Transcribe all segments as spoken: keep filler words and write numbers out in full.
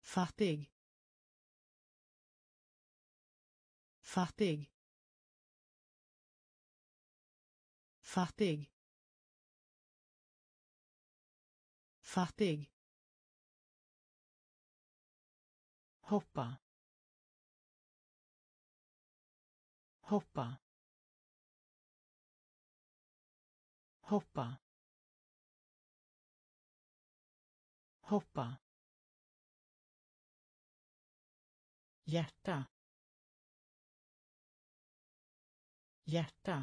fattig, fattig, fattig, fattig, hoppa, hoppa, hoppa, hoppa, hjärta, hjärta,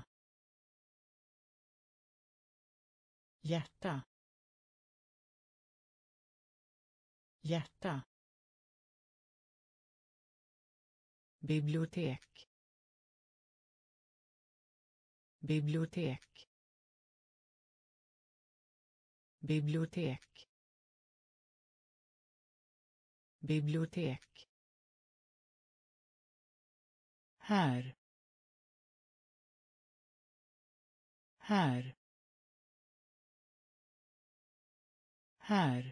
hjärta, hjärta, bibliotek, bibliotek, bibliotek, bibliotek, här, här, här,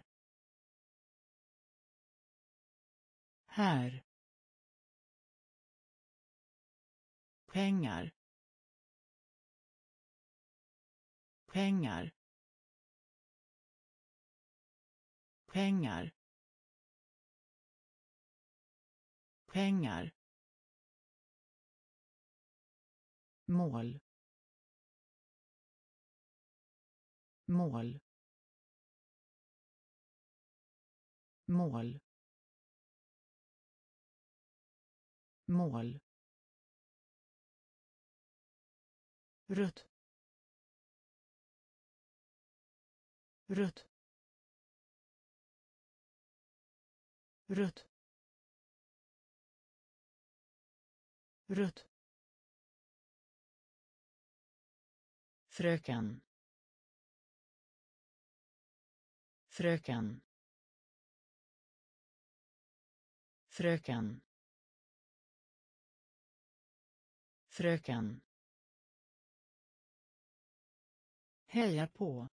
här, pengar, pengar, pengar, pengar, mål, mål, mål, mål, rött, rött, rött, rött, fröken, fröken, fröken, fröken, heja på,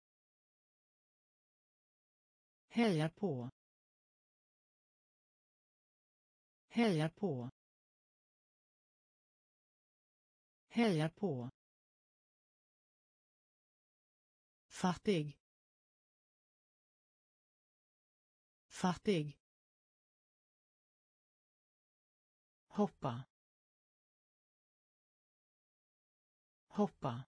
heja på, heja på, heja på, fattig, fattig, hoppa, hoppa,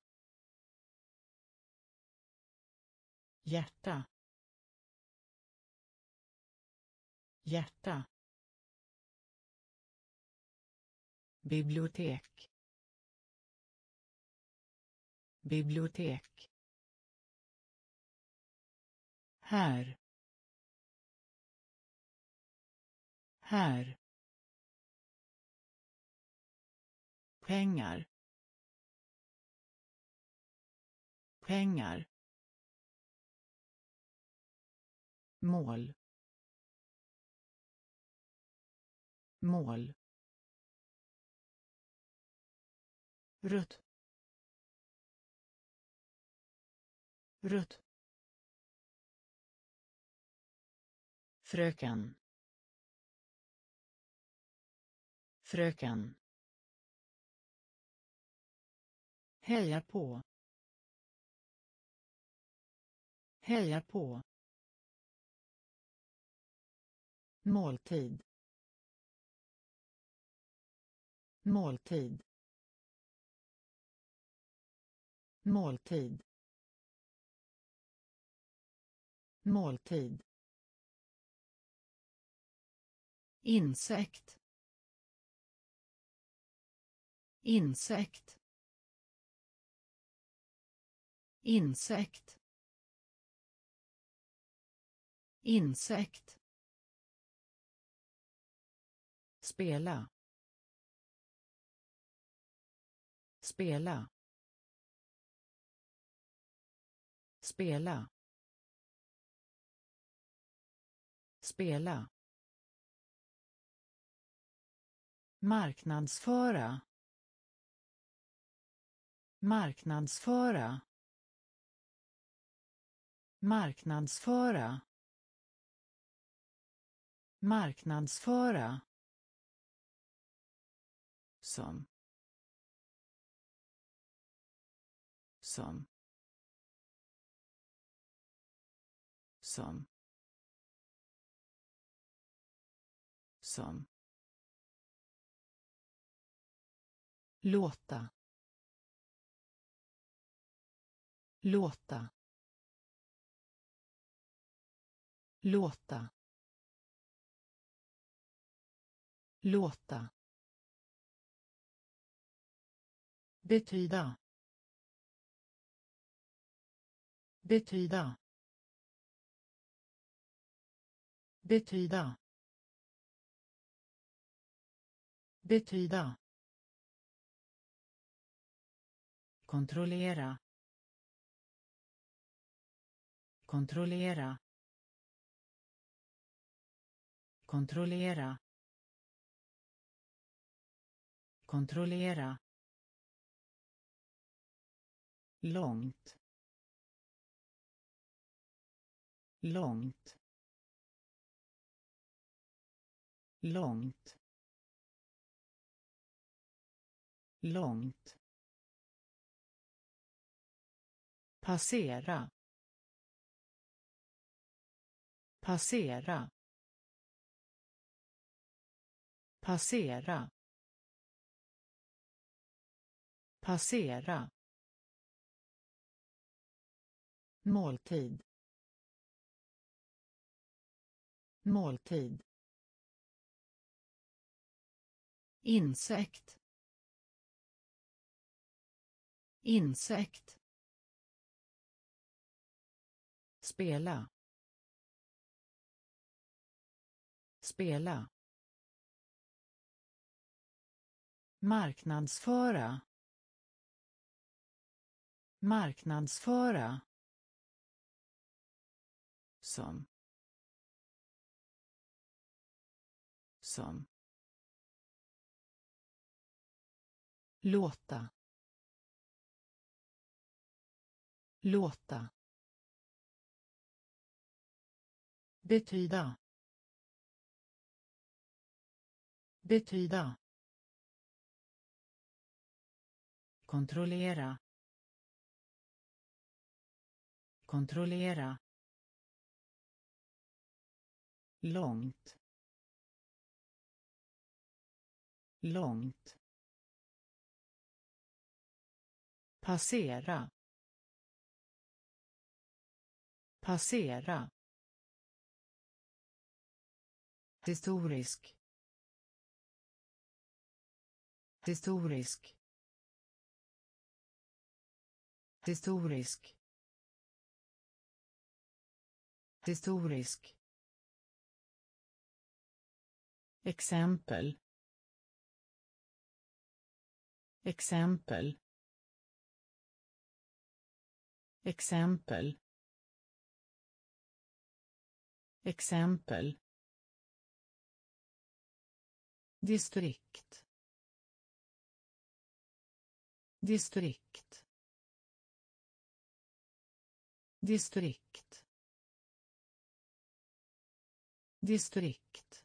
hjärta, hjärta, bibliotek, bibliotek, här, här, pengar, pengar, mål, mål, rött, rött, fröken, fröken, heja på, heja på, måltid, måltid, måltid, måltid, insekt, insekt, insekt, insekt, spela, spela, spela, spela, marknadsföra, marknadsföra, marknadsföra, Marknadsföra. Som. Som. Som. Som. Låta. Låta. Låta. Låta. Betyda. Betyda. Betyda. Betyda. Kontrollera. Kontrollera. Kontrollera. Kontrollera. Långt. Långt. Långt. Långt. Passera. Passera. Passera. Passera. Måltid. Måltid. Insekt. Insekt. Spela. Spela. Marknadsföra. Marknadsföra. Som. Som. Låta. Låta. Betyda. Betyda. Kontrollera. Kontrollera. Långt. Långt. Passera. Passera. Historisk. Historisk. Historisk. Historisk. Exempel. Exempel. Exempel. Exempel. Distrikt. Distrikt. Distrikt. Distrikt.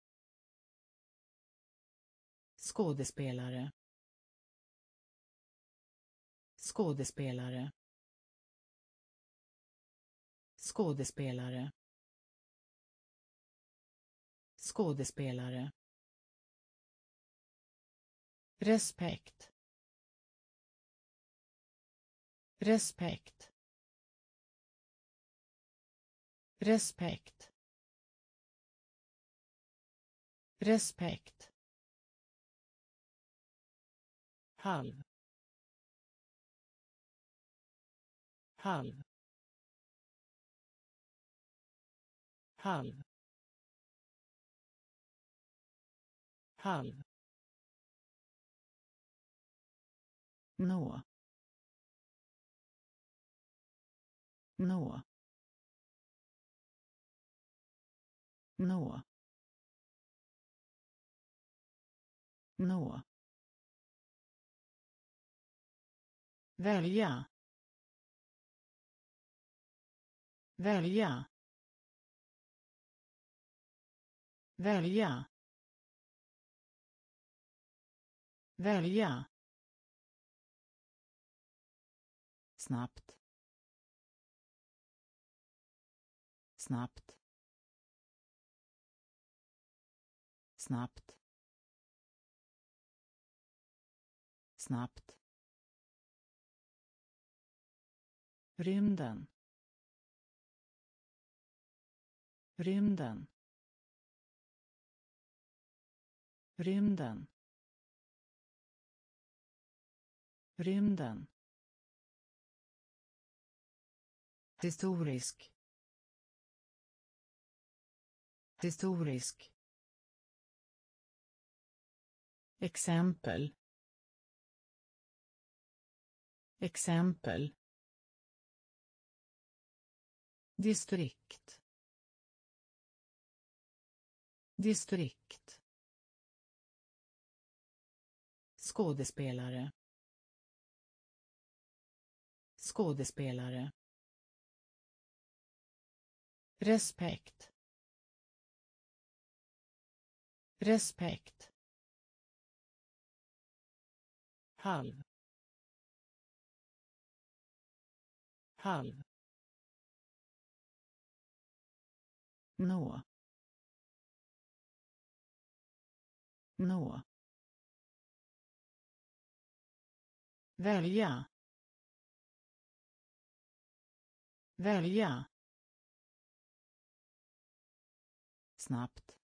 Skådespelare. Skådespelare. Skådespelare. Skådespelare. Respekt. Respekt. Respekt. Respekt. Halv. Halv. Halv. Halv. Nå. Nå. Nå. Nå. Välja. Välja. välja, välja, snabbt, snabbt, snabbt, snabbt, rymden, rymden, rymden, rymden, historisk, historisk, exempel, exempel, distrikt, distrikt, skådespelare, skådespelare, respekt, respekt, halv, halv, nå, nå, välja, välja, snabbt,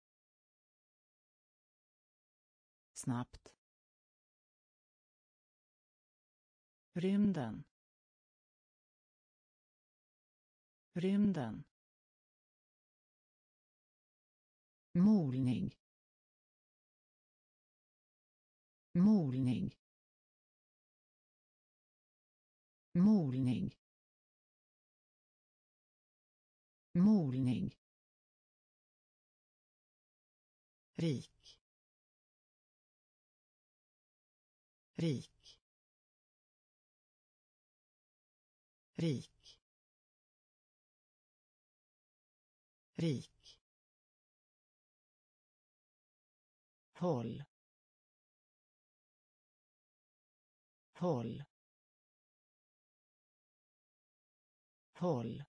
snabbt, rymden, rymden, molning, molning, molning, molning, rik, rik, rik, rik, håll, håll, håll,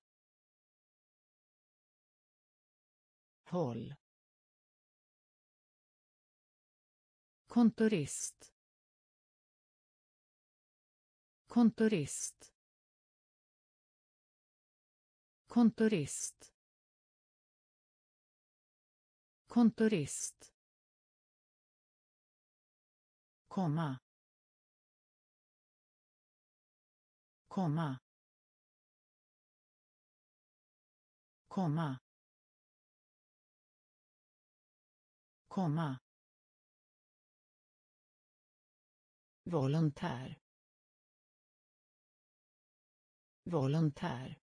håll, kontorist, kontorist, kontorist, kontorist, komma, komma, komma, komma, volontär, volontär,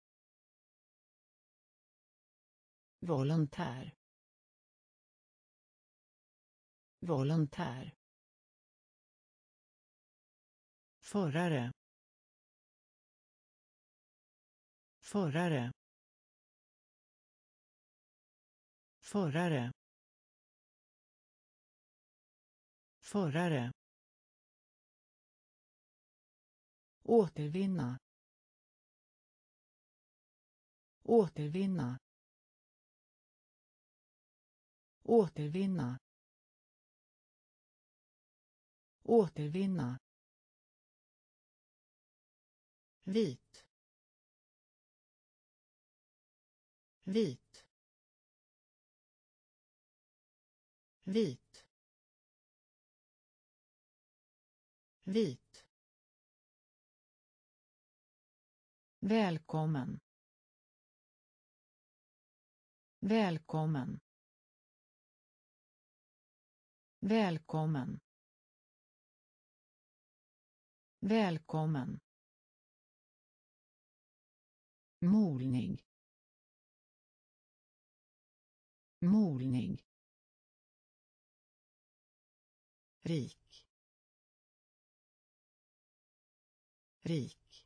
volontär, volontär, förare, förare, förare, förare, återvinna, återvinna, återvinna, återvinna, vit, vit, vit, vit, välkommen, välkommen, välkommen, välkommen, molning, molning, rik, rik,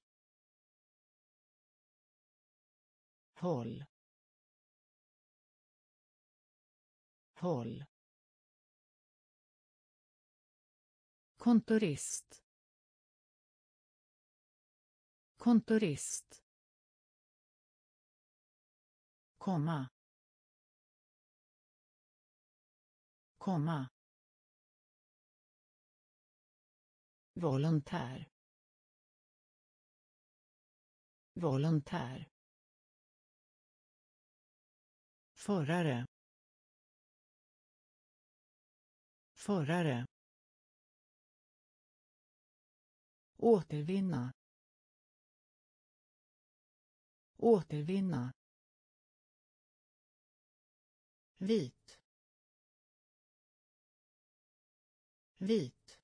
håll, håll, kontorist, kontorist, komma, komma, volontär, volontär, förare, förare, återvinna, återvinna, vit, vit,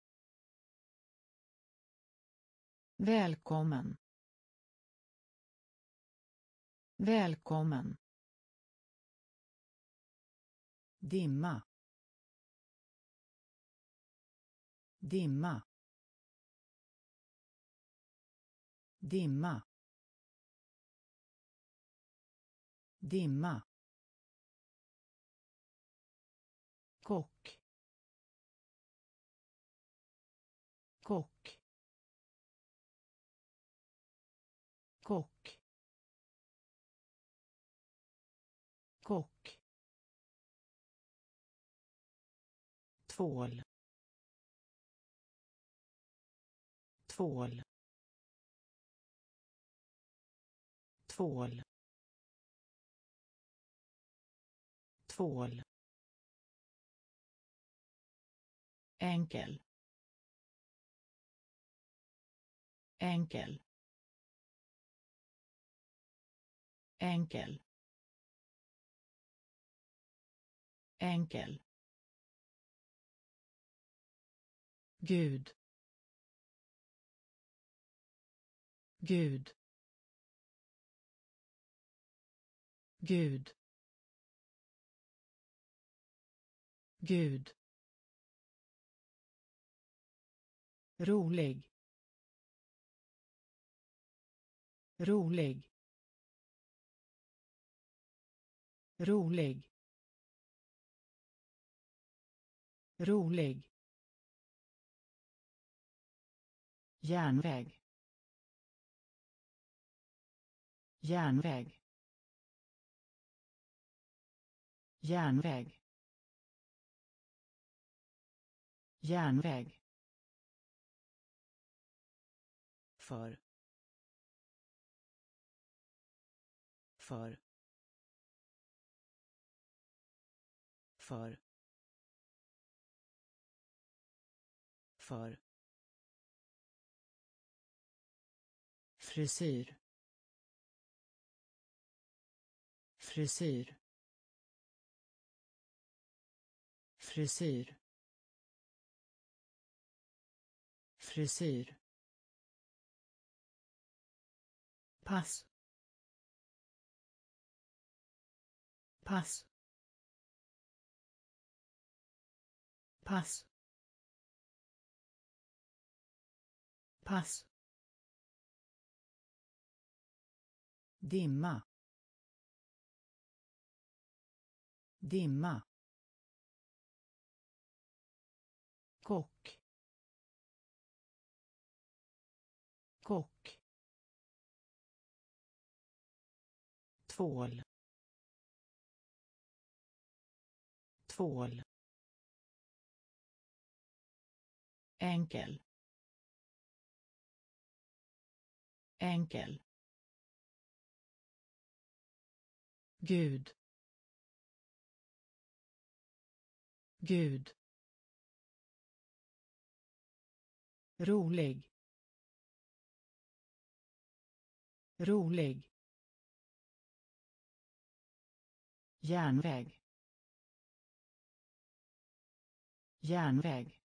välkommen, välkommen, dimma, dimma, dimma, dimma, kock, kock, kock, kock, tvål, tvål, tvål, tvål, enkel, enkel, enkel, enkel, Gud, Gud, Gud, Gud, rolig, rolig, rolig, rolig, järnväg, järnväg, järnväg, järnväg, för, för, för, för, frisyr, frisyr, frisyr, frisyr, pass, pass, pass, pass, dimma, dimma, kock, kock, tvål, tvål, enkel, enkel, Gud, Gud, rolig, rolig, järnväg, järnväg,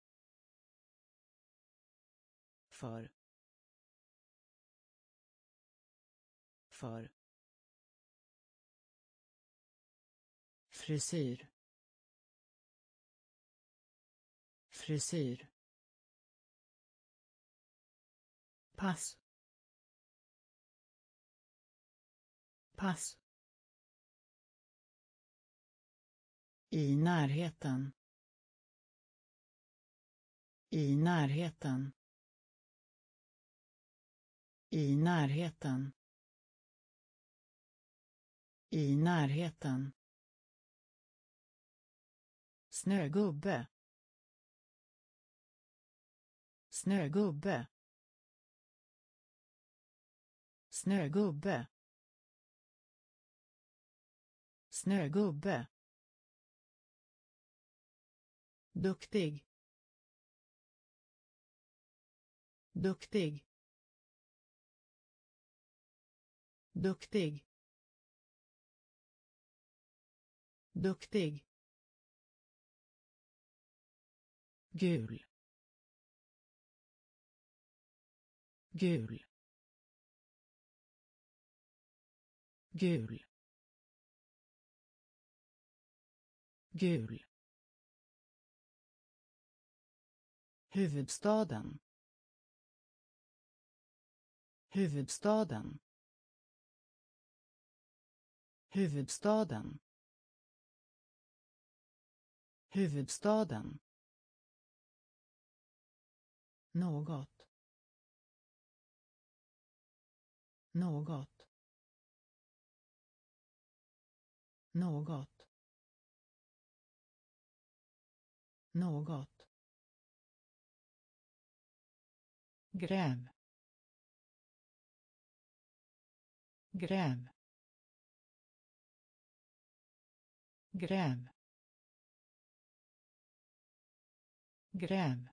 för, för, frisyr, frisyr, pass, pass, I närheten. I närheten. I närheten. I närheten. Snögubbe. Snögubbe. Snögubbe. Snögubbe. Duktig. Duktig. Duktig. Duktig. Gul. Gul. Gul. Gul. Huvudstaden. Huvudstaden. Huvudstaden. Huvudstaden. Något. Något. Något. Något. Gräv. Gräv. Gräv. Gräv.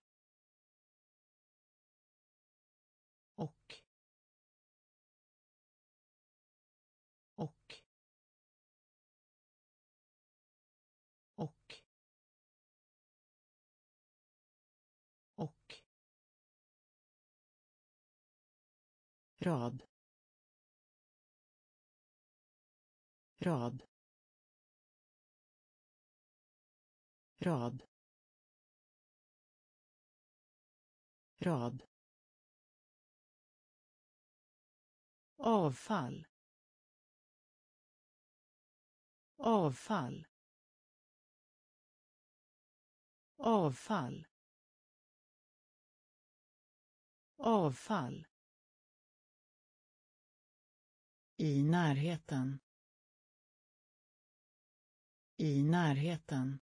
Och. Och. Och. Och. Rad. Rad. Rad. Rad. Avfall. Avfall. Avfall. Avfall. I närheten. I närheten.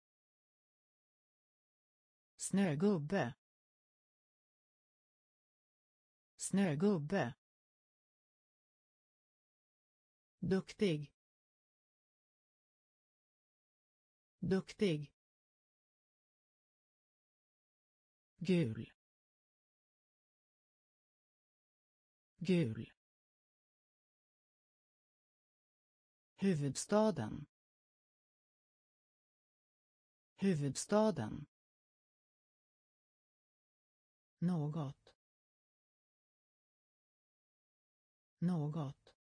Snögubbe. Snögubbe. Duktig. Duktig. Gul. Gul. Huvudstaden. Huvudstaden. Något. Något.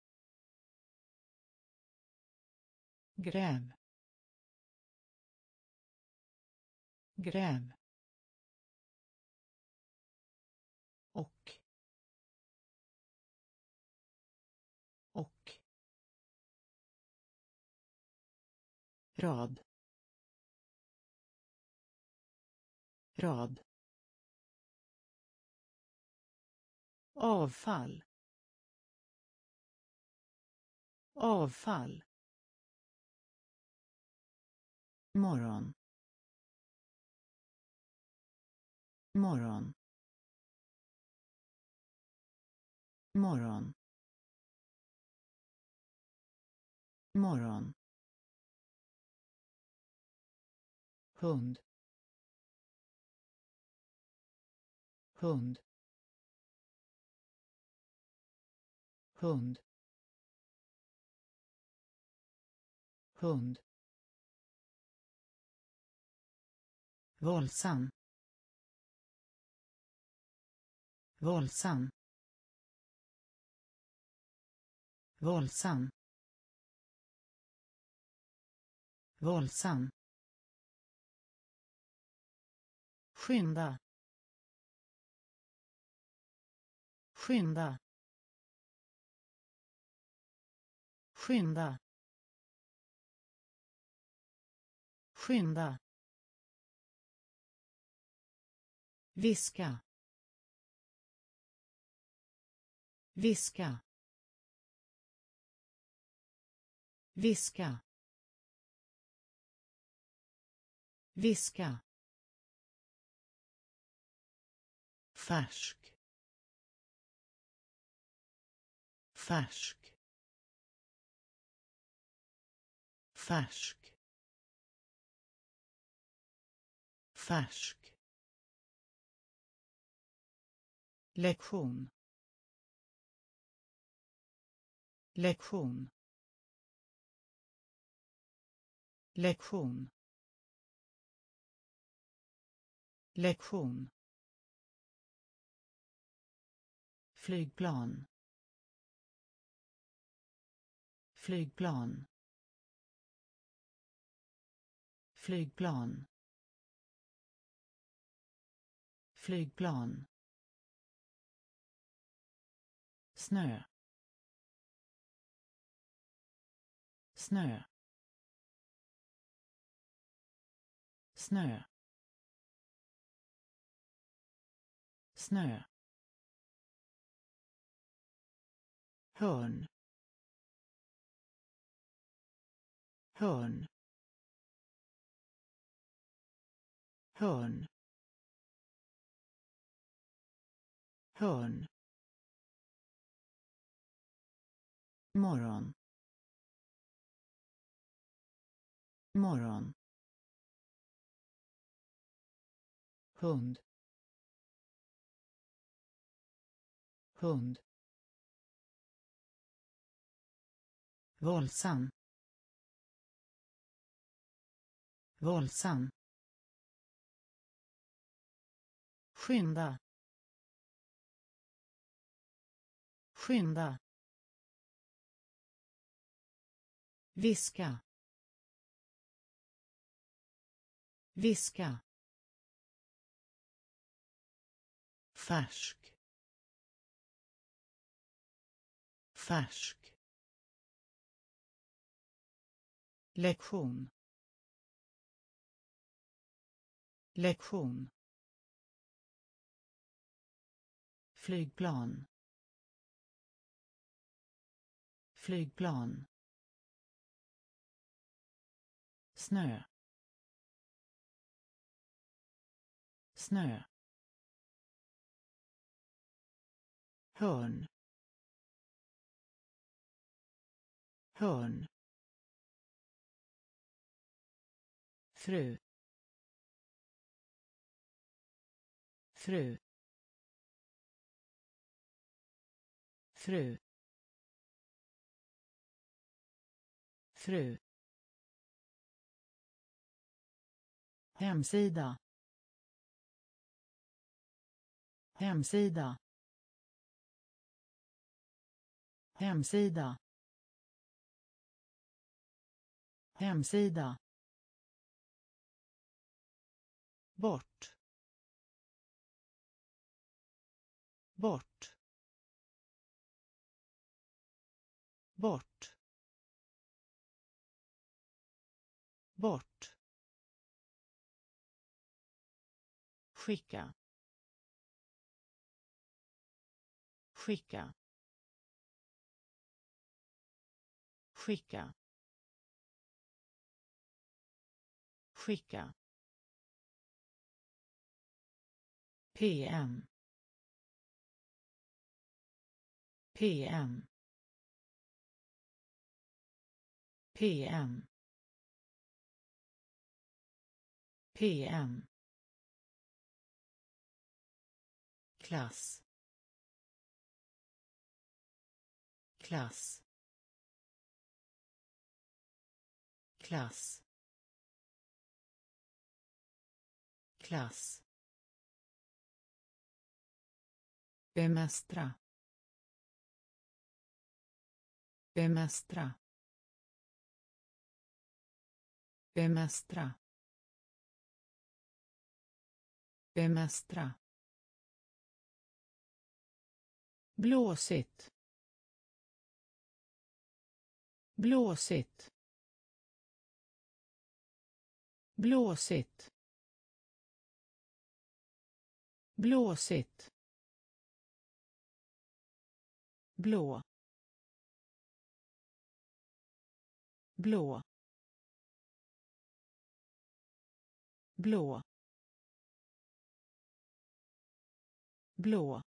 Gräv. Gräv. Och. Och. Rad. Rad. Avfall. Avfall. Morgon. Morgon. Morgon. Morgon. Hund. Hund. Hund. Hund. Våldsam. Våldsam. Våldsam. Våldsam. Skynda. Skynda. Skynda. skynda, viska, viska, viska, viska, färsk, färsk, färsk, färsk, lektion, lektion, lektion, lektion, flygplan, flygplan, flygplan, flygplan, snö, snö, snö, snö, hörn, hörn, hörn, hörn, morgon, morgon, hund, hund, våldsam, våldsam, skynda, skynda, viska, viska, färsk, färsk, lektion, lektion, flygplan, flygplan, snö, snö, hörn, hörn, fru, fru, fru, fru, hemsida, hemsida, hemsida, hemsida, bort, bort, bort, bort, skicka, skicka, skicka, skicka, P M, P M, P M, P M, klass, klass, klass, klass, bemästra, bemästra, bemästra, bemästra, blåsigt, blåsigt, blåsigt, blåsigt, blå, blå, blå, blå,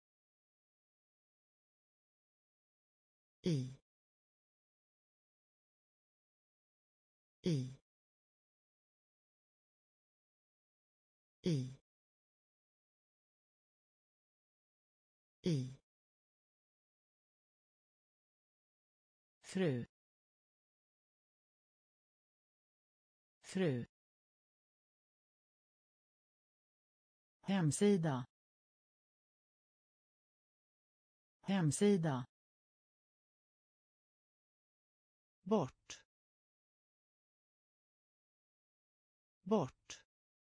i, i, i, i, fru, fru, hemsida, hemsida, bort, bort,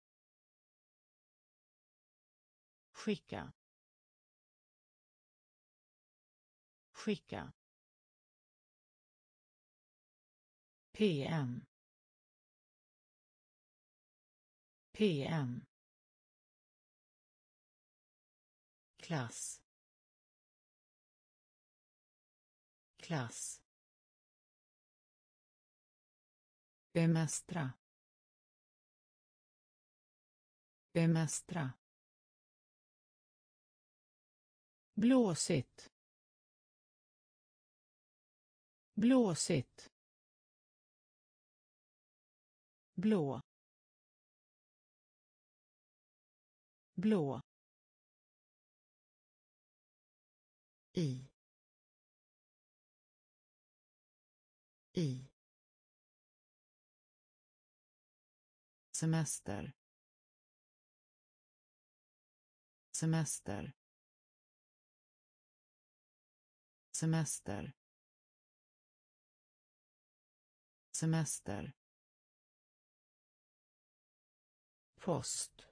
skicka, skicka, P M, P M, klass, klass, bemästra, bemästra, blåsigt, blåsigt, blå, blå, i, i, semester, semester, semester, semester, post,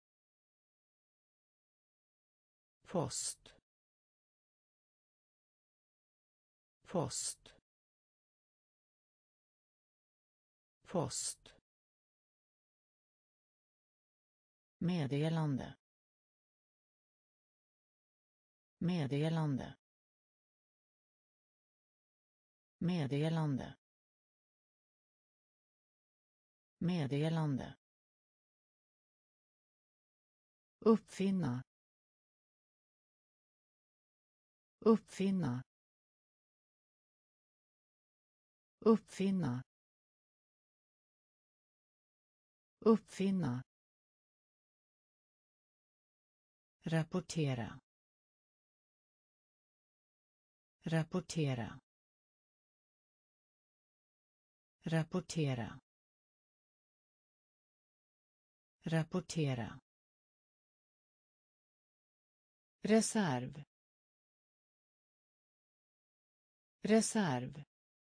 post, post, post, meddelande, meddelande, meddelande, meddelande, uppfinna, uppfinna, uppfinna, uppfinna, rapportera, rapportera, rapportera, rapportera, reserv, reserv,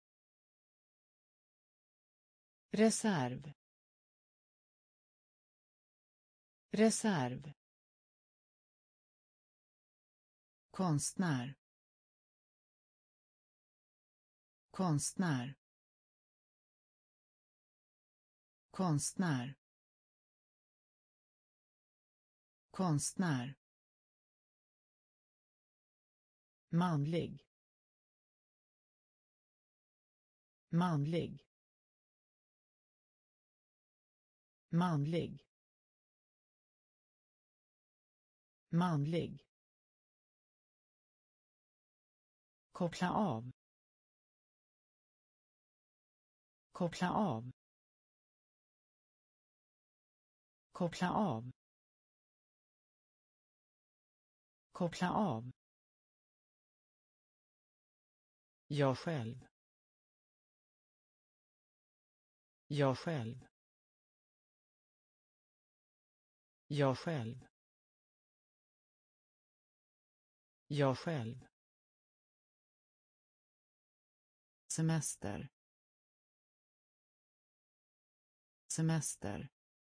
reserv, reserv, konstnär, konstnär, konstnär, konstnär, manlig, manlig, manlig, manlig, koppla av, koppla av, koppla av, koppla av, jag själv, jag själv, jag själv, jag själv, semester, semester,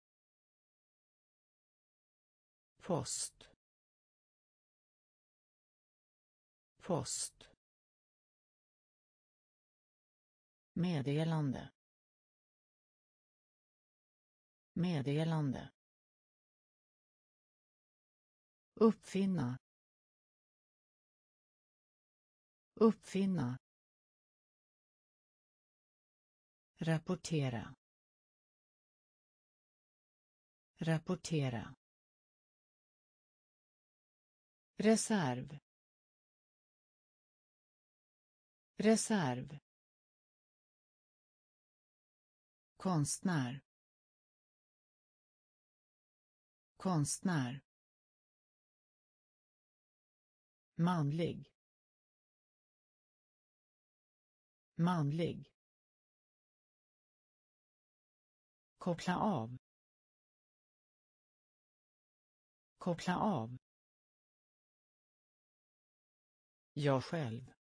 post, post, meddelande, meddelande, uppfinna, uppfinna, rapportera, rapportera, reserv, reserv, konstnär, konstnär, manlig, manlig, koppla av, koppla av, jag själv,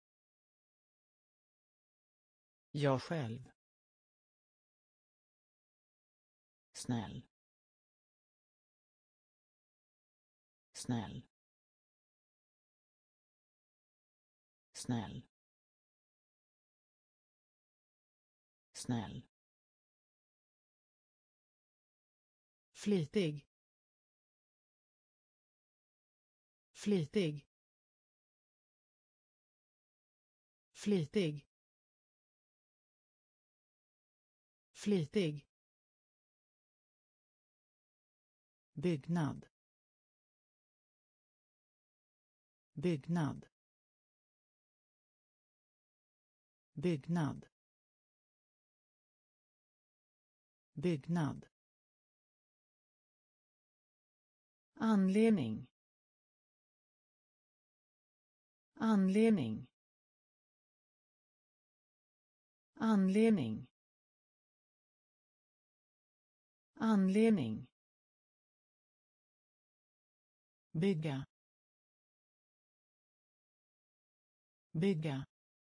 jag själv, snäll, snäll, snäll, snäll, flitig, flitig, flitig, flitig, byggnad, byggnad, byggnad, byggnad, anledning, anledning, anledning, anledning, bygga, bygga,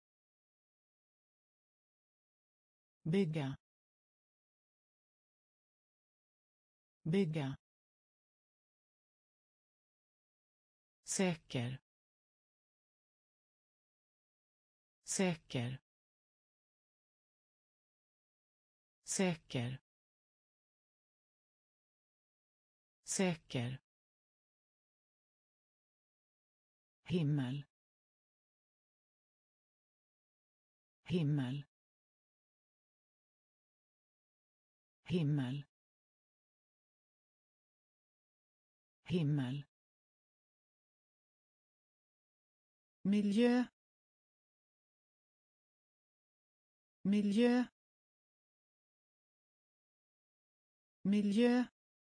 bygga, bygga, säker, säker, säker, säker, himmel, himmel, himmel, himmel, miljö, miljö, miljö,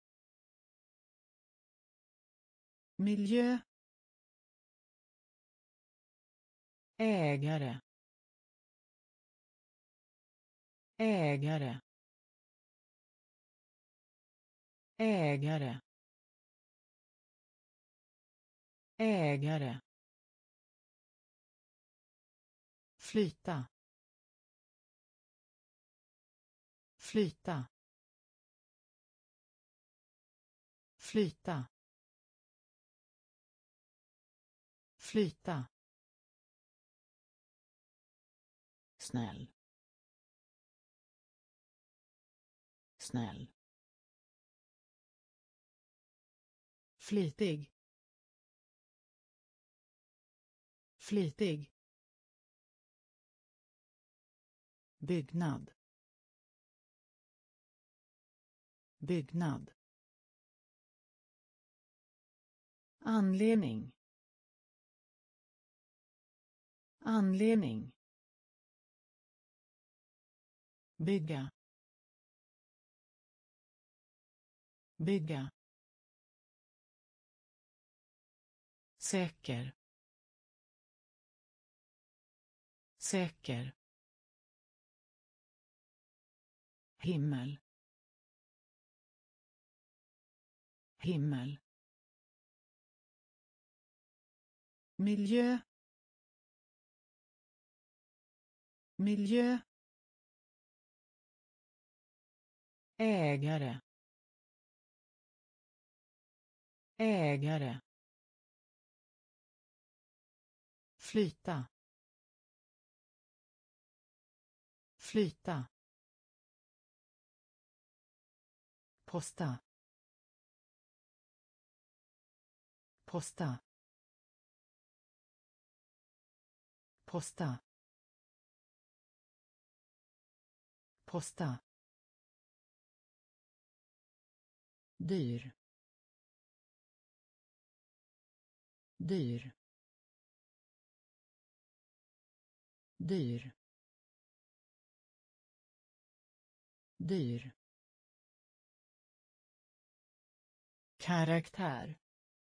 miljö, ägare, ägare, ägare, ägare, flyta, flyta, flyta, flyta, snäll, snäll, flitig, flitig, byggnad, byggnad, anledning, anledning, bygga, bygga, säker, säker, himmel, himmel, miljö, miljö, ägare, ägare, flyta, flyta, Posta. Posta. Posta. Posta. Dyr. Dyr. Dyr. Dyr. Karaktär.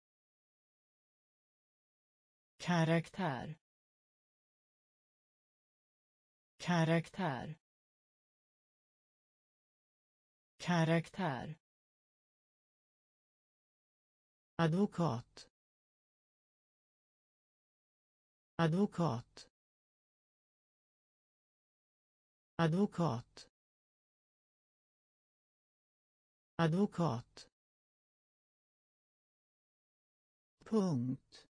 Karaktär. Karaktär. Karaktär. Advokat. Advokat. Advokat. Advokat. Punkt.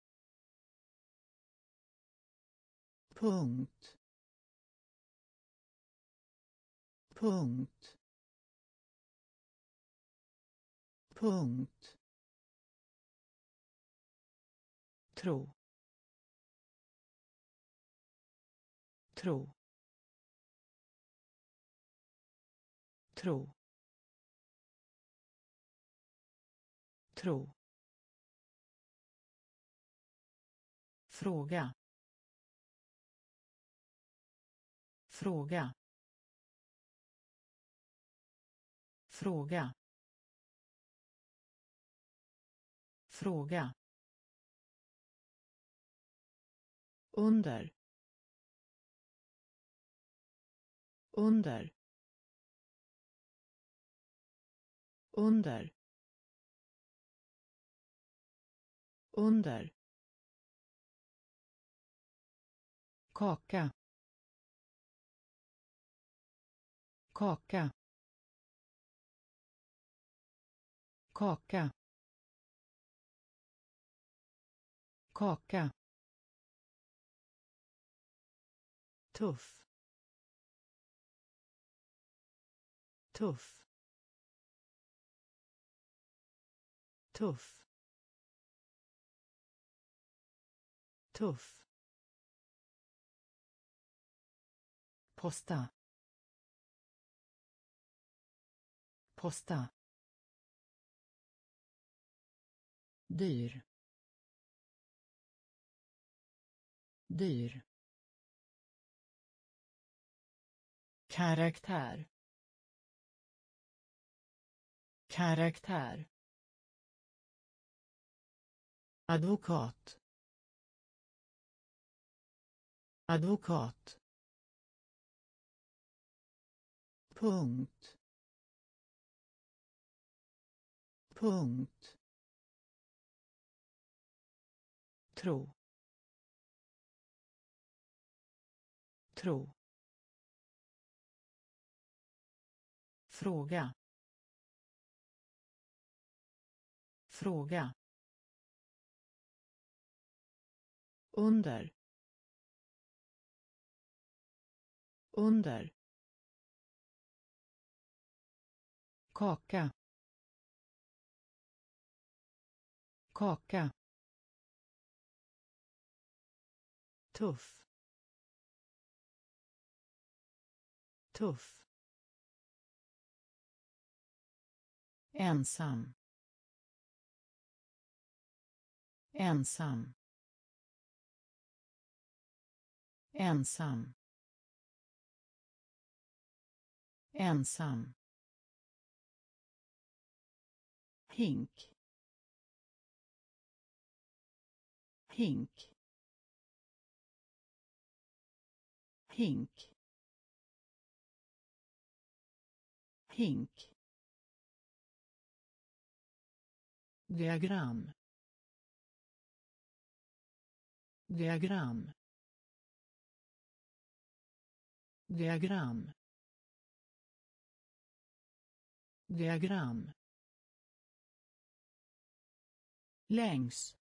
Punkt. Punkt. Punkt. Tro. Tro. Tro. Tro. Fråga. Fråga. Fråga. Fråga. Under. Under. Under. Under. Kaka. Kaka. Kaka. Kaka. Tuff. Tuff. Tuff. Tuff. Posta. Posta. Dyr. Dyr. Karaktär. Karaktär. Advokat. Advokat. Punkt. Punkt. Tro. Tro. Fråga. Fråga. Under. Under. Kaka. Kaka. Tuff. Tuff. Ensam. Ensam. Ensam. Ensam. Hink. Hink. Hink. Hink. Diagram. Diagram. Diagram. Diagram. Längs.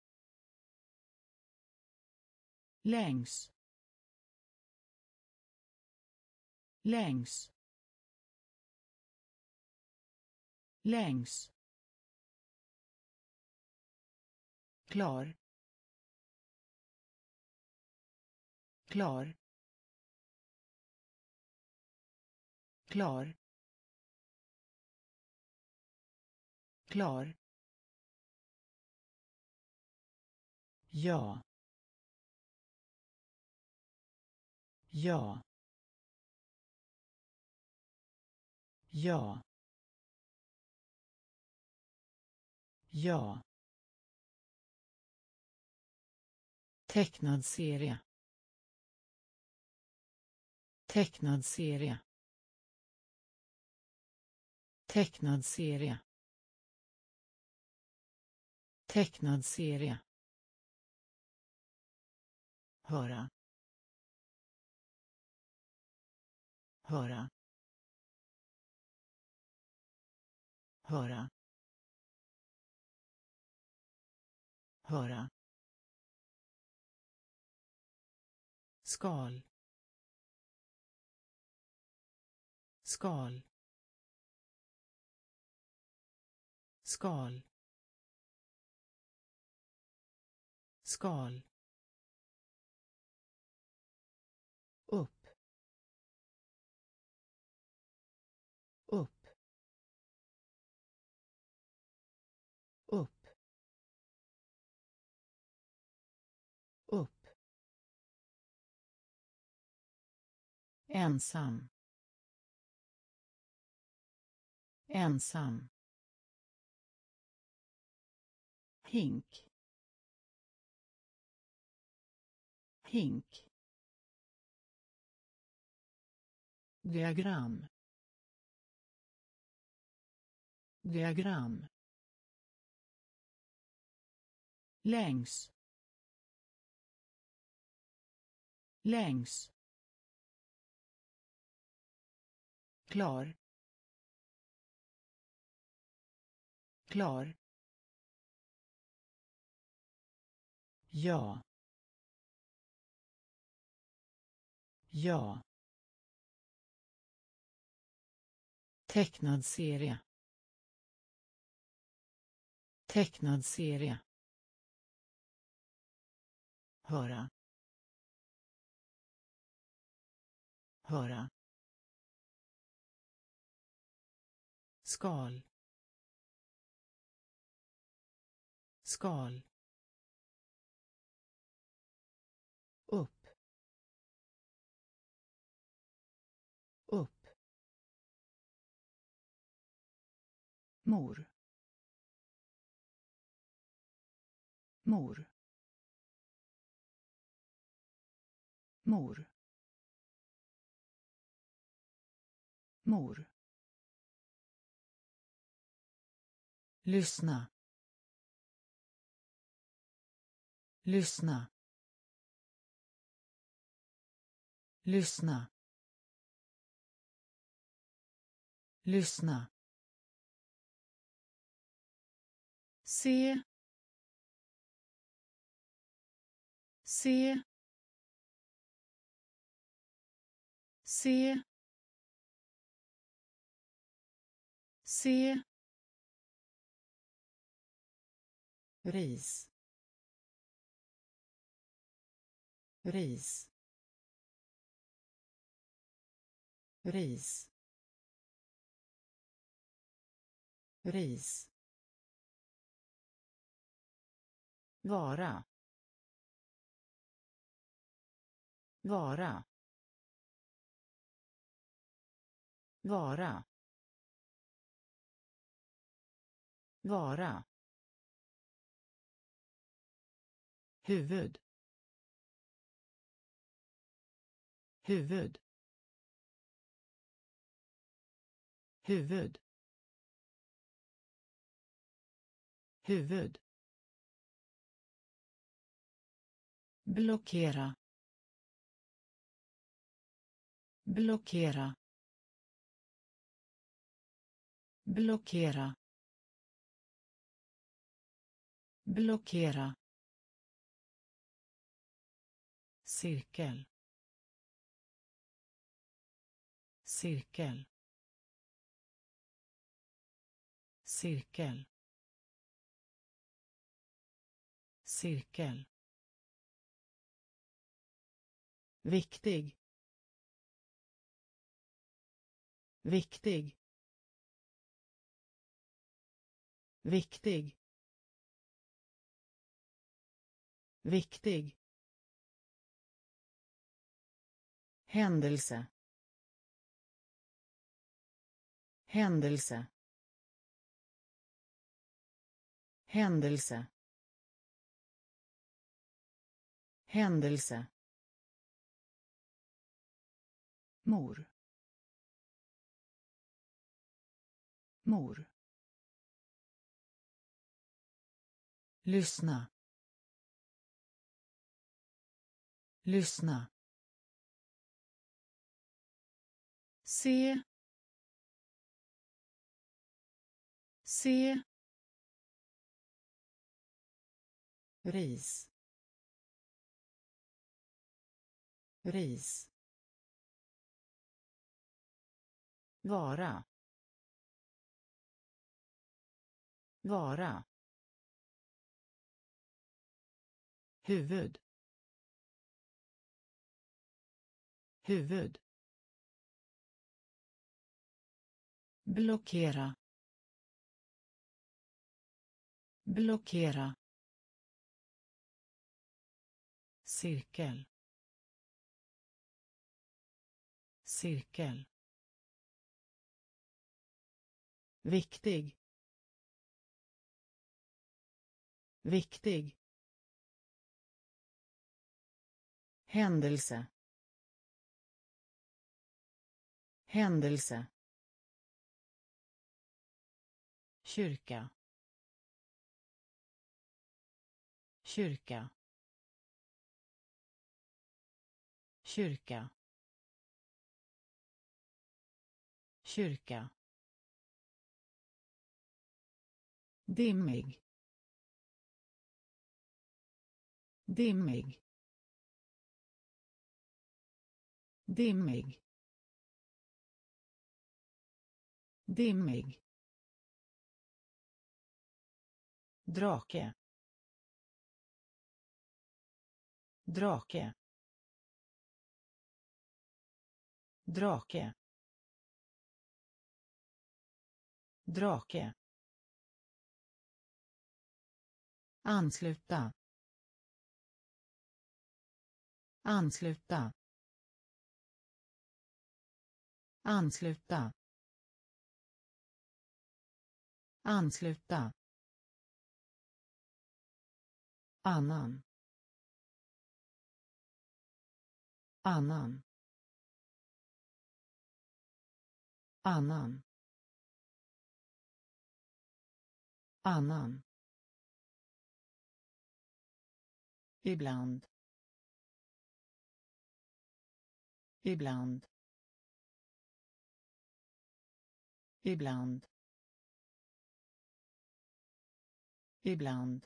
Längs. Längs. längs, klar, klar, klar, klar, ja, ja, ja, ja, tecknad serie, tecknad serie, tecknad serie, tecknad serie, höra, höra, höra, höra, skal, skal, skal, skal, upp, upp, upp, upp, ensam, ensam, hink, hink, diagram, diagram, längs, längs, klar, klar, ja, ja, tecknad serie, tecknad serie, höra, höra, skal, skal, upp, upp, mor, mor, mor, mor, lyssna, lyssna, lyssna, lyssna, se, se, se, se, ris, ris, ris, ris, vara, vara, vara, vara, huvud, huvud, huvud, huvud, blockera, blockera, blockera, blockera, cirkel, cirkel, cirkel, cirkel, viktig, viktig, viktig, viktig, händelse, händelse, händelse, händelse, mor, mor, lyssna, lyssna, se, se, ris, ris, vara, vara, huvud, huvud, blockera, blockera, cirkel, cirkel, viktig, viktig, händelse, händelse, kyrka, kyrka, kyrka, kyrka, dimmig, dimmig, dimmig, dimmig, drake, drake, drake, drake, ansluta, ansluta, ansluta, ansluta, annan, annan, annan, annan, ibland, ibland, ibland, ibland,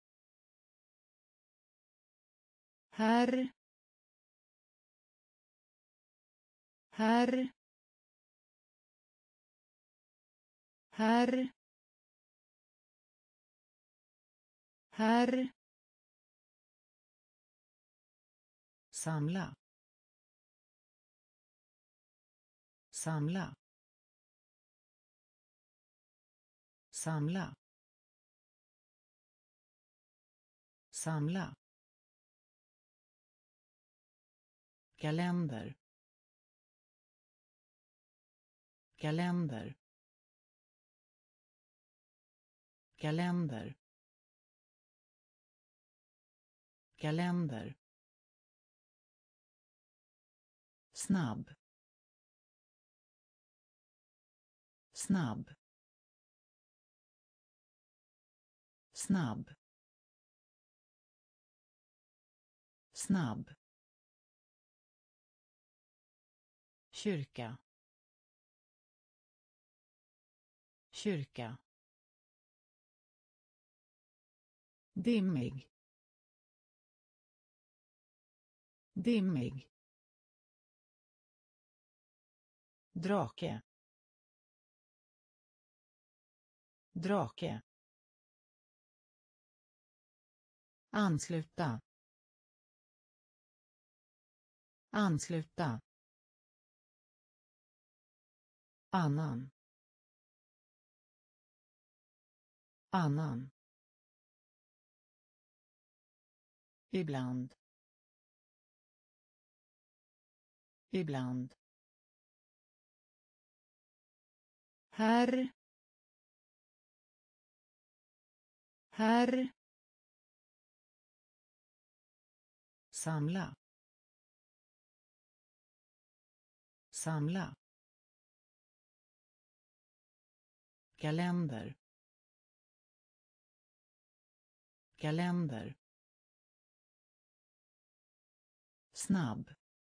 herr, herr, herr, herr, samla, samla, samla, samla, kalender, kalender, kalender, kalender, snabb, snabb, snabb, snabb, kyrka, kyrka, dimmig, dimmig, drake, drake, ansluta, ansluta, annan, annan, ibland, ibland, herr, herr, samla, samla, kalender, kalender, snabb,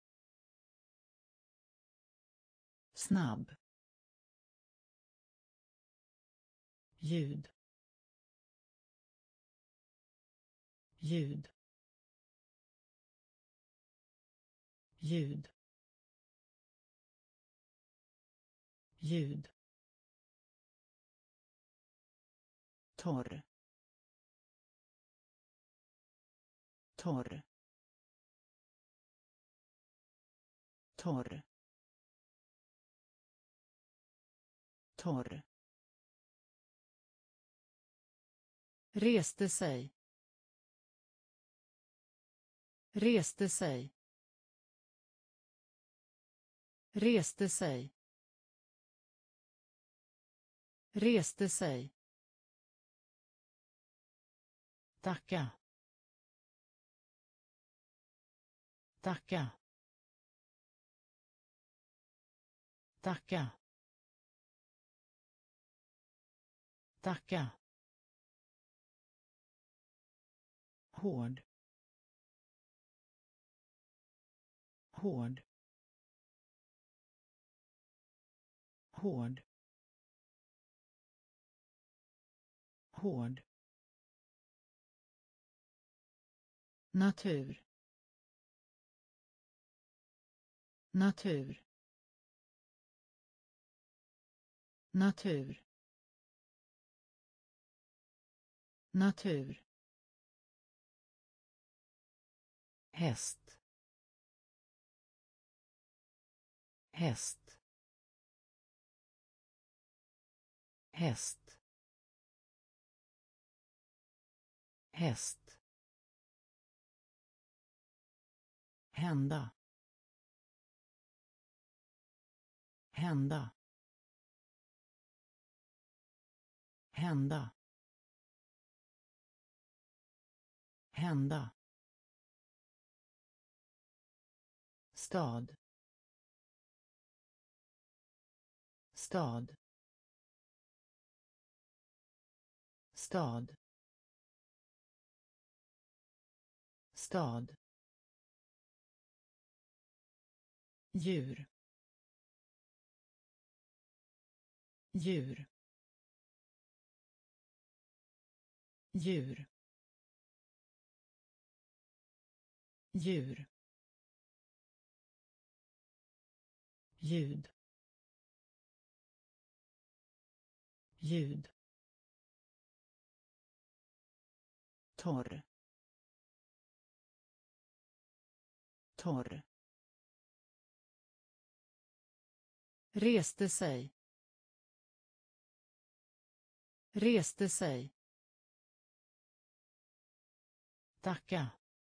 snabb, ljud, ljud, ljud, ljud, torr, torr, torr, torr, reste sig, reste sig, reste sig, reste sig, tacka, tacka, tacka, tacka, hård, hård, hård, hård, natur, natur, natur, natur, häst, häst, häst, häst, hända, hända, hända, hända, stad, stad, stad, stad, djur, djur, djur, djur, ljud, ljud, torr, torr, reste sig, reste sig, tacka,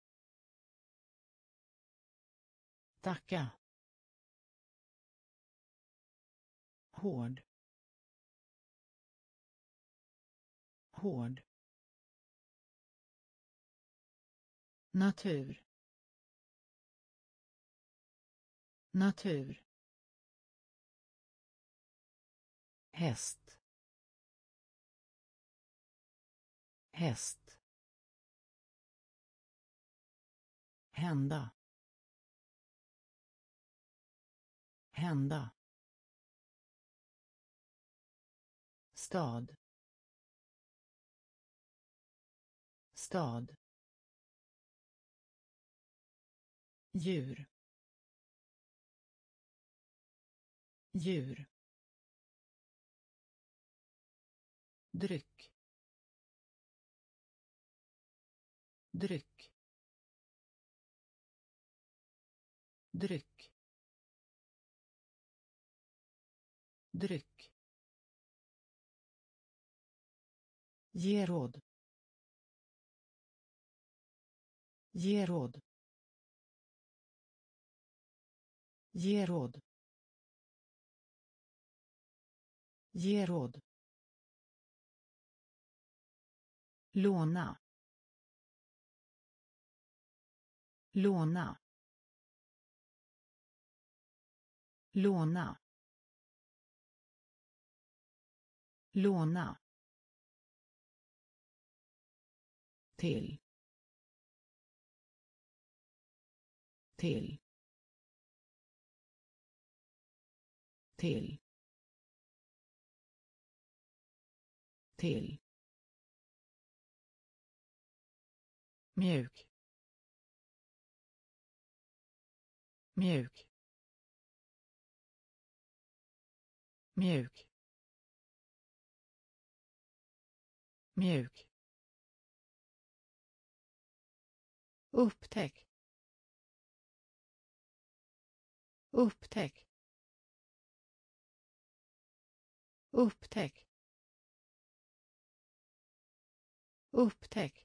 tacka, hård, hård, natur, natur, häst, häst, hända, hända, stad, stad, djur, djur, dryck, dryck, dryck, dryck, ge råd, ge råd, ge råd, ge råd, låna, låna, låna, låna, till, till, till, till, mjuk, mjuk, mjuk, mjuk, upptäck, upptäck, upptäck, upptäck,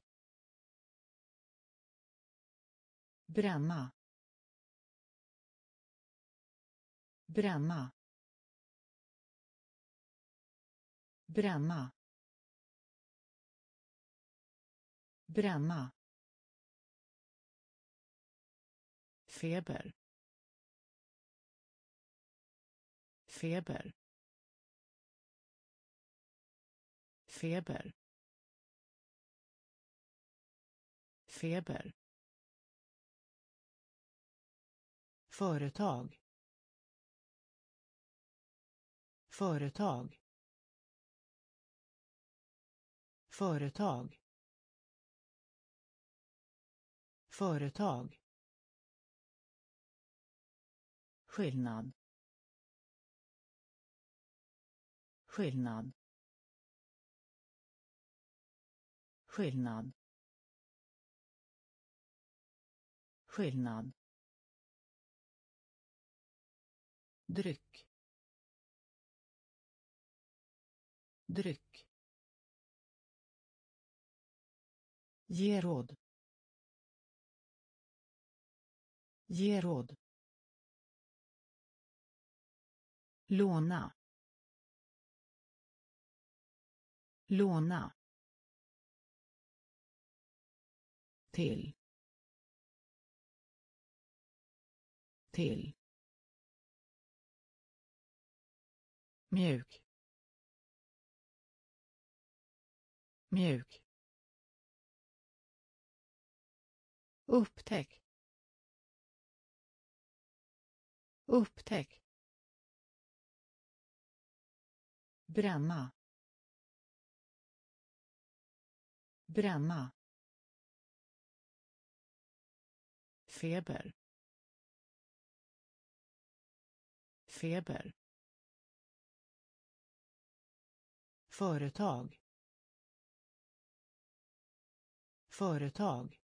bränna, bränna, bränna, bränna, feber, feber, feber, feber, företag, företag, företag, företag, skillnad, skillnad, skillnad, skillnad, dryck, dryck, ge råd, ge råd, låna, låna, till, till, mjuk, mjuk, upptäck, upptäck, bränna, bränna, feber, feber, företag, företag,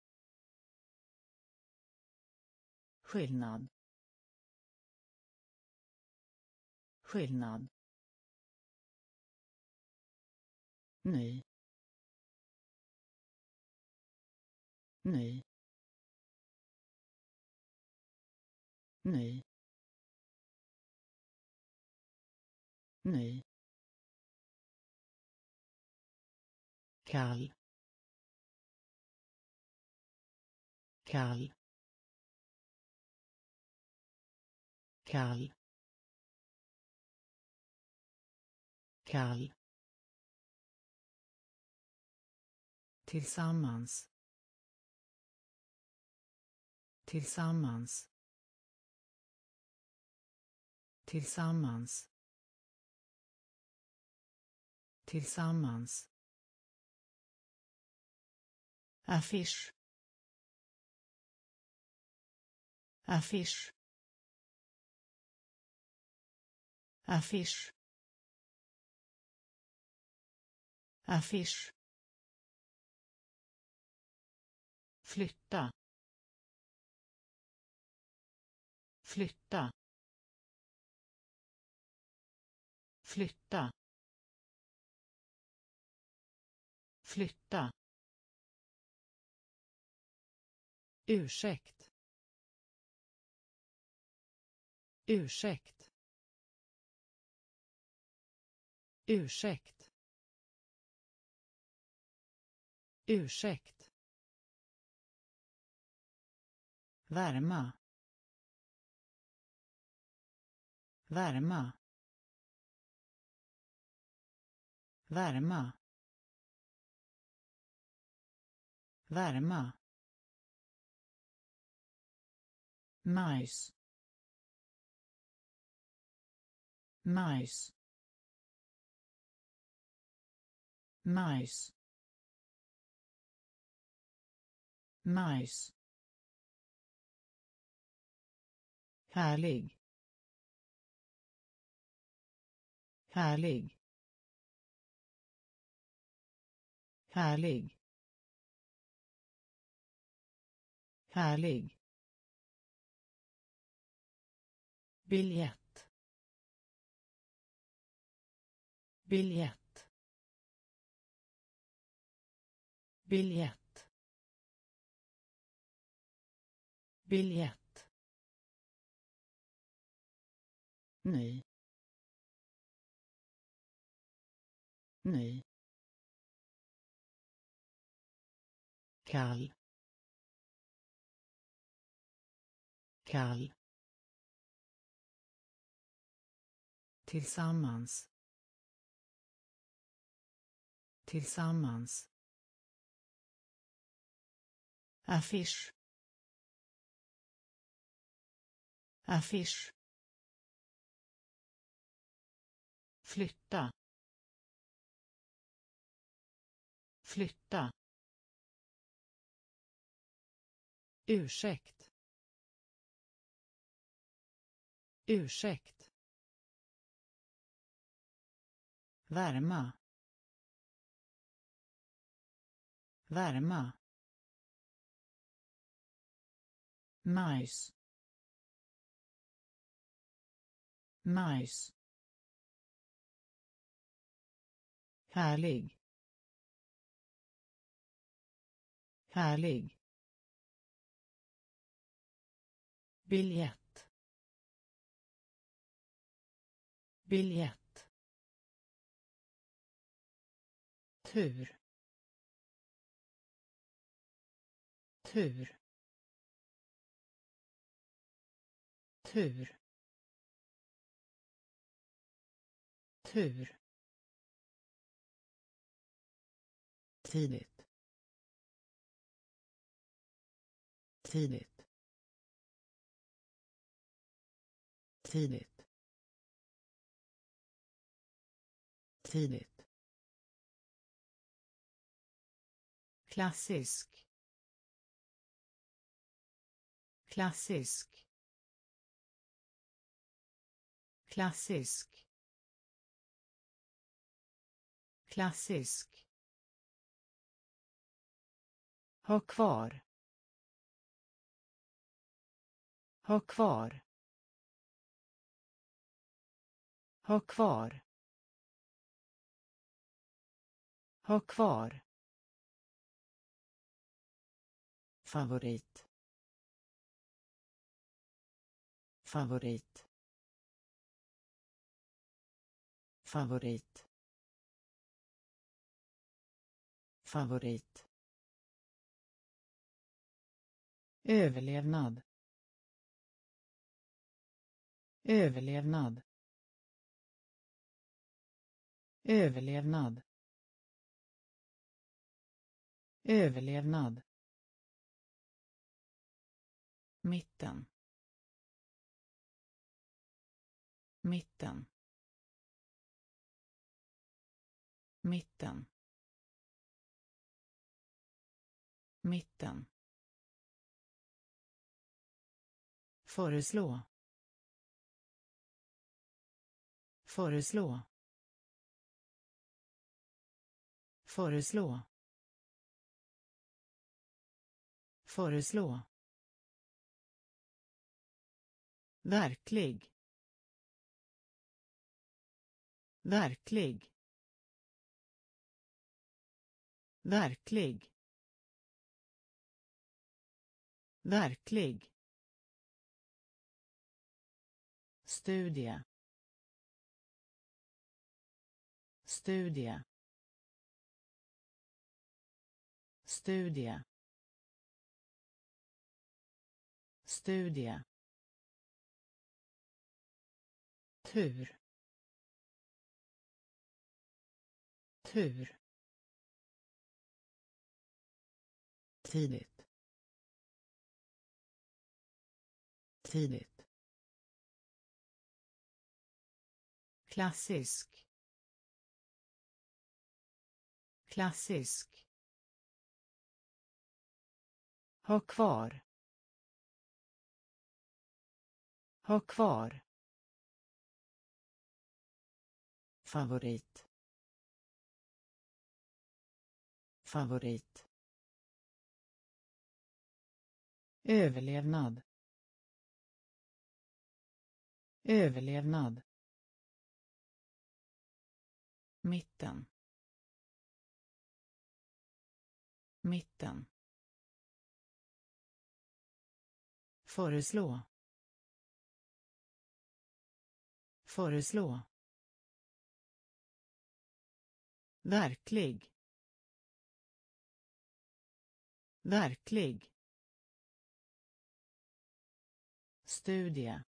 skillnad, skillnad, ny, ny, ny, ny, kall, kall, kall, kall, tillsammans, tillsammans, tillsammans, tillsammans, affisch, affisch, affisch, affisch, flytta, flytta, flytta, flytta, ursäkt, ursäkt, ursäkt, ursäkt, värma, värma, värma, värma, majs, majs, majs, majs, härlig, härlig, härlig, härlig, biljett, biljett, biljett, biljett, ny, ny, kall, kall, tillsammans, tillsammans, affisch, affisch, flytta, flytta, ursäkt, ursäkt, värma, värma, majs, majs, härlig, härlig, biljett, biljett, tur, tur, tur, tur, tidigt, tidigt, tidigt, tidigt, klassisk, klassisk, klassisk, klassisk, ha kvar, ha kvar, ha kvar, ha kvar, favorit, favorit, favorit, favorit, överlevnad, överlevnad, överlevnad, överlevnad, mitten, mitten, mitten, mitten, föreslå, föreslå, Föreslå. Föreslå. Verklig. Verklig. Verklig. Verklig. Studie. Studie. Studie. Studie. Tur. Tur. Tidigt. Tidigt. Klassisk. Klassisk. Ha kvar. Ha kvar. Favorit. Favorit. Överlevnad. Överlevnad. Mitten. Mitten. Föreslå. Föreslå. Verklig. Verklig. Studie.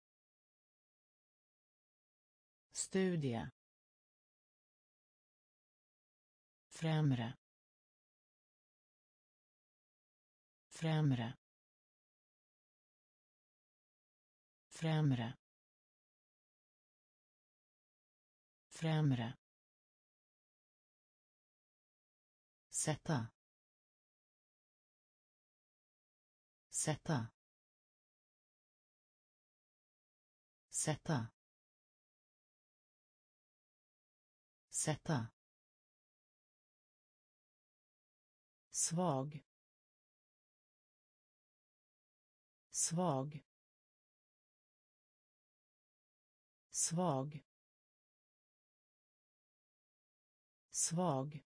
Studie. Främre. Främre. Främre. Främre. Sätta. Sätta. Sätta. Sätta. Svag. Svag. Svag. Svag.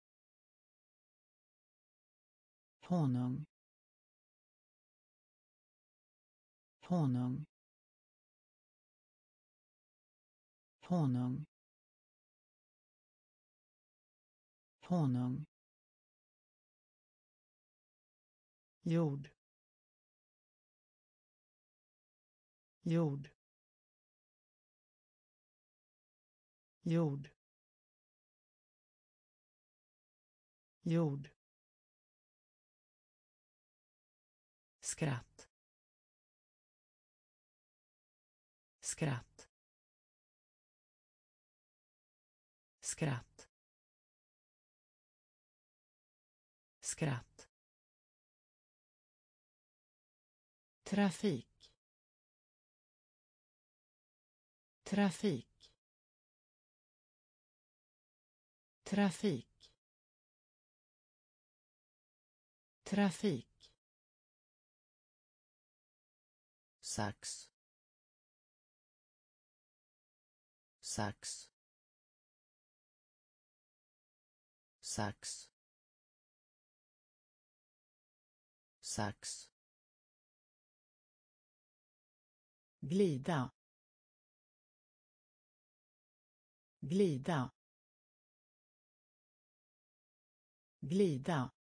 Honung. Honung. Honung. Honung. Jord. Jord. Jord. Jord. Skratt. Skratt. Skratt. Skratt. Trafik. Trafik. Trafik. Trafik. Sax. Sax. Sax. Sax. Glida. Glida. Glida.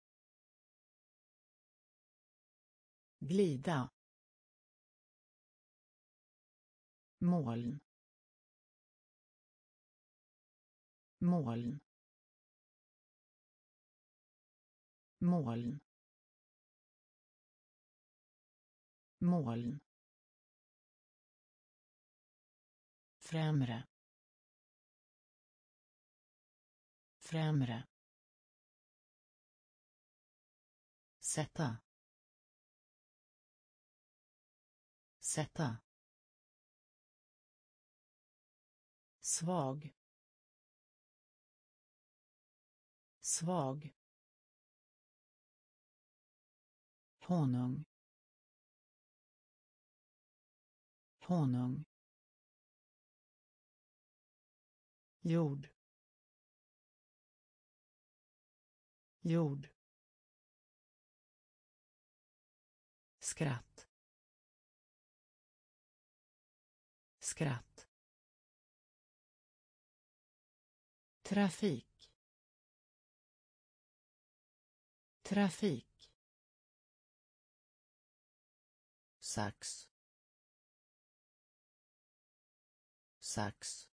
Glida. Moln. Moln. Moln. Moln. Främre. Främre. Sätta. Sätta. Svag. svag, honung, honung, jord, jord, skratt, skratt, trafik, trafik, sax, sax,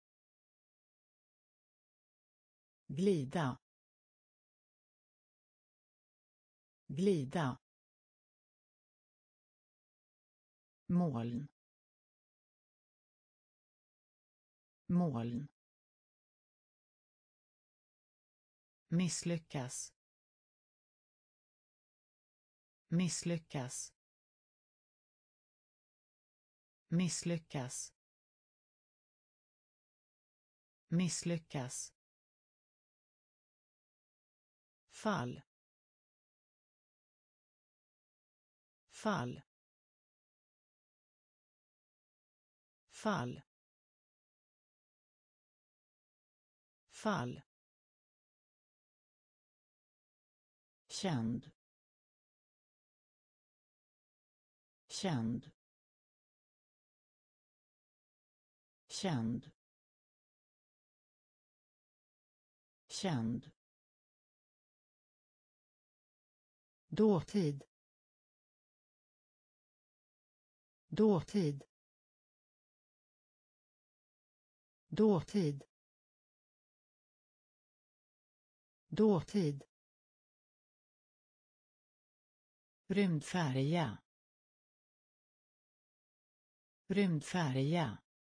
glida, glida, moln, moln, misslyckas, misslyckas, misslyckas, misslyckas, fall, fall, fall, fall, känd, känd, känd, känd, dåtid, dåtid, dåtid, dåtid, rymdfärja, rymdfärja,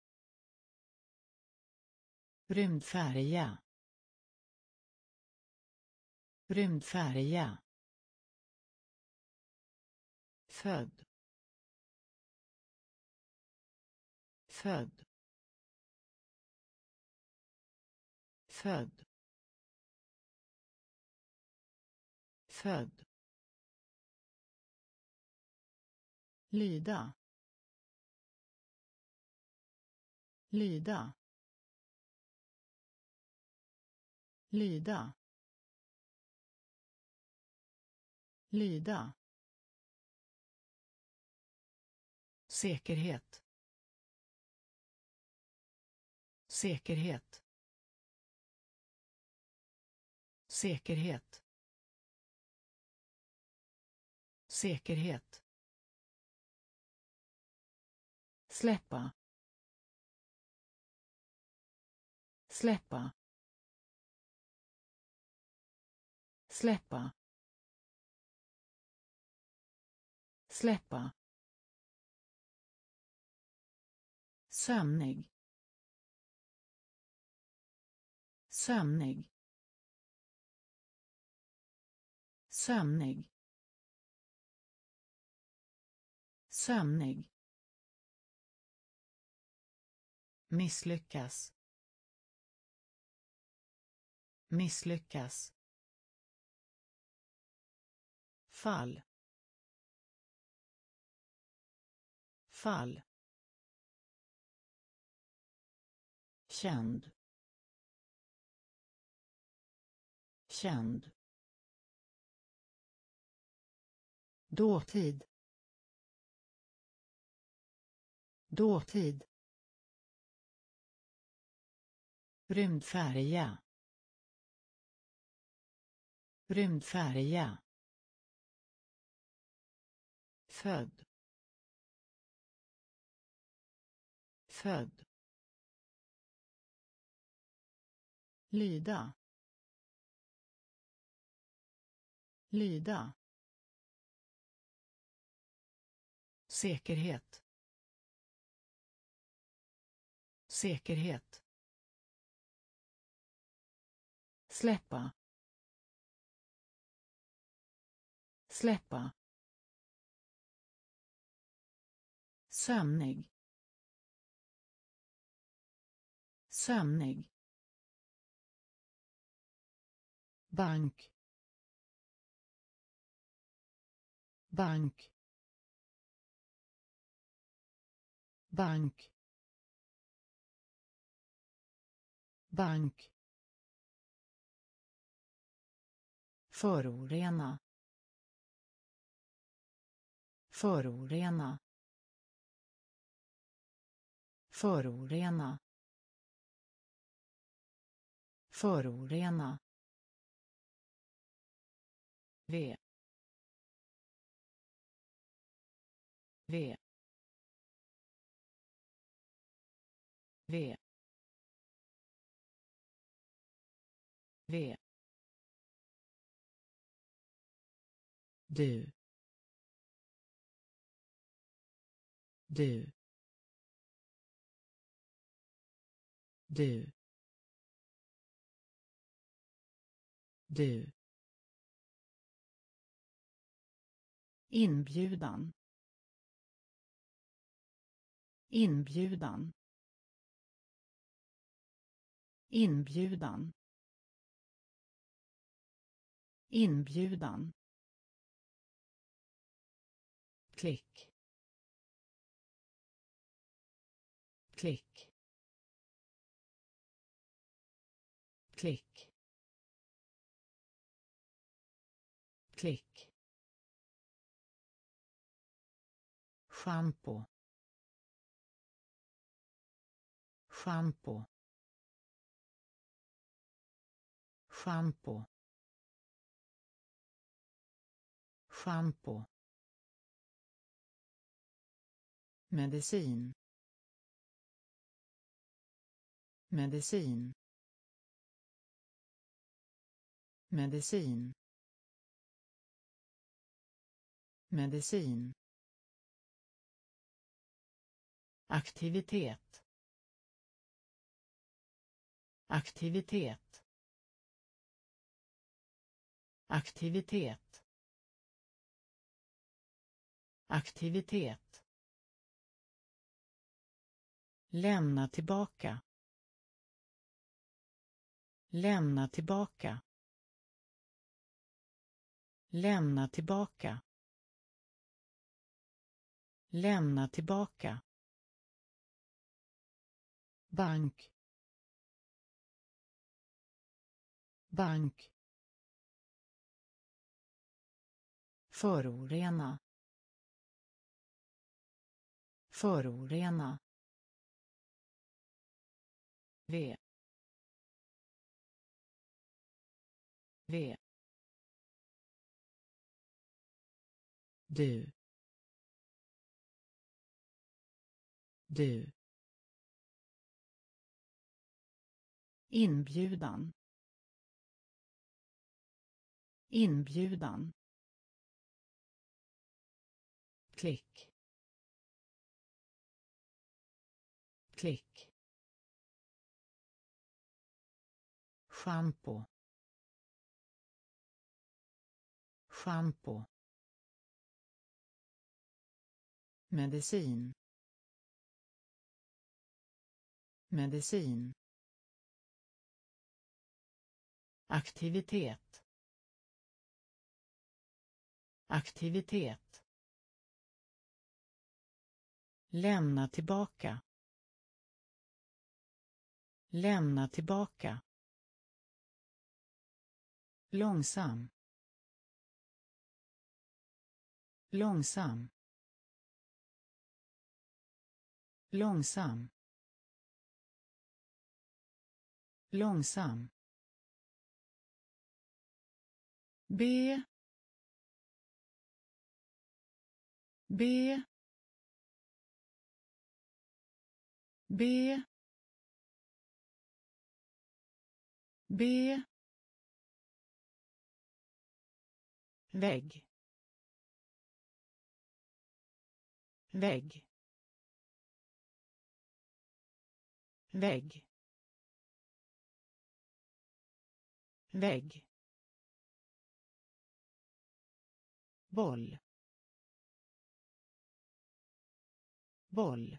rymdfärja, rymdfärja, född, född, född, född, lyda, lyda, lyda, lyda, säkerhet, säkerhet, säkerhet, säkerhet, släppa, släppa, släppa, släppa, sömnig, sömnig, sömnig, sömnig, misslyckas, misslyckas, fall, fall, känd, känd, dåtid, dåtid, rymdfärja, rymdfärja, född, född, lyda, lyda, säkerhet, säkerhet, släppa, släppa, sömnig, sömnig, bank, bank, bank, bank, förorena, förorena, förorena, förorena, V, V, V, V, du, du, du, du, inbjudan, inbjudan, inbjudan, inbjudan, klick, klick, klick, klick, shampoo, shampoo, shampoo, shampoo, medicin, medicin, medicin, medicin, aktivitet, aktivitet, aktivitet, aktivitet, lämna tillbaka, lämna tillbaka, lämna tillbaka, lämna tillbaka, bank, bank, förorena, förorena, V, V, du, du, inbjudan, inbjudan, klick, klick, shampoo, shampoo, medicin, medicin, aktivitet, aktivitet, lämna tillbaka, lämna tillbaka, långsam, långsam, långsam, långsam, B, B, B, B, vägg, vägg, vägg, vägg, boll, boll,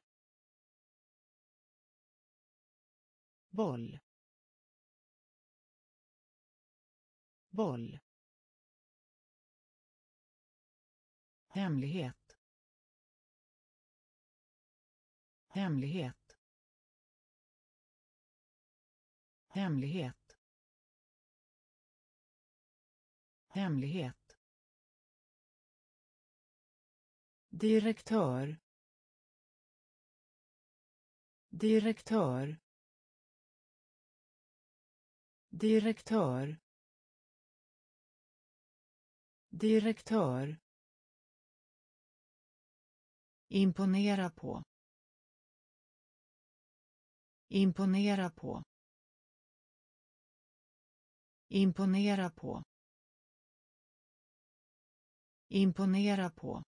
boll, boll, hemlighet, hemlighet, hemlighet, hemlighet, direktör, direktör, direktör, direktör, imponera på, imponera på, imponera på, imponera på,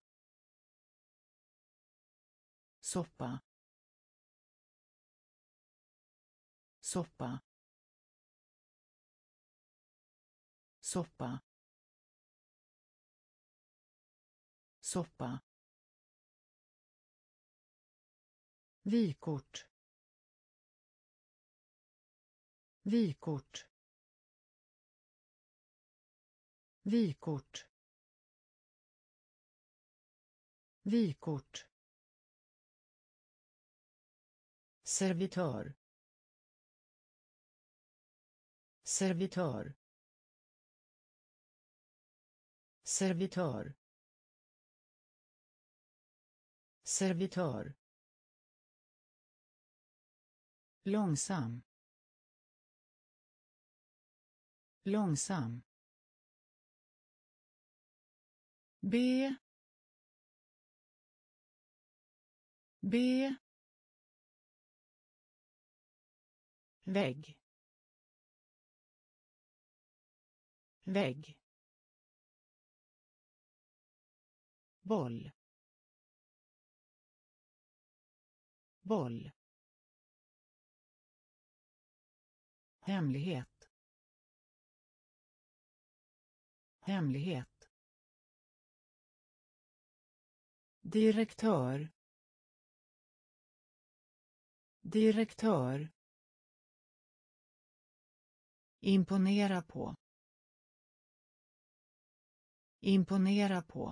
soppa, soppa, soppa, soppa, vykort, vykort, vykort, vykort, servitör, servitör, servitör, servitör, långsam, långsam, B, B, vägg, vägg, boll, boll, hemlighet, hemlighet, direktör, direktör, imponera på, imponera på,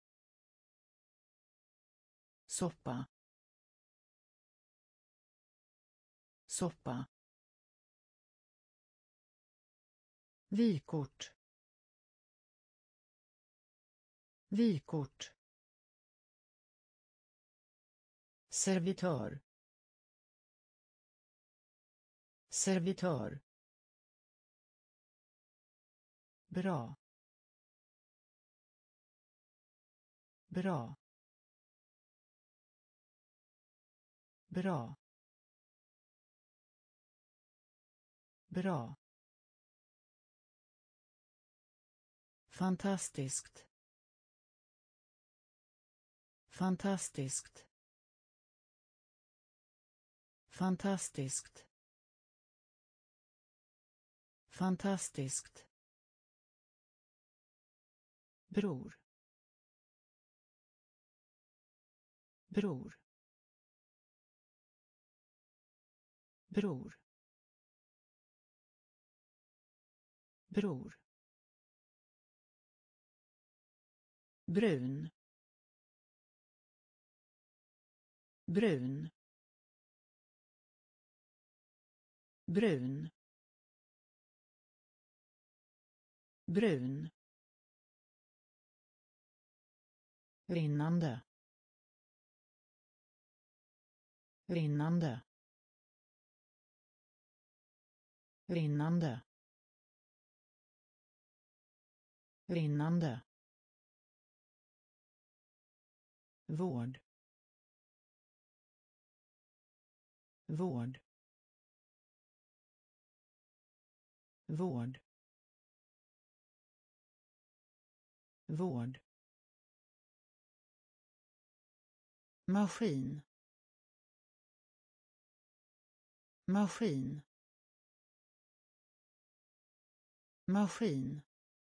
soppa, soppa, vykort, vykort, servitör, servitör, bra, bra, bra, bra, fantastiskt, fantastiskt, fantastiskt, fantastiskt, bror, bror, bror, bror, brun, brun, brun, brun, rinnande, rinnande, rinnande, rinnande, vård, vård, vård, vård, maskin, maskin, maskin,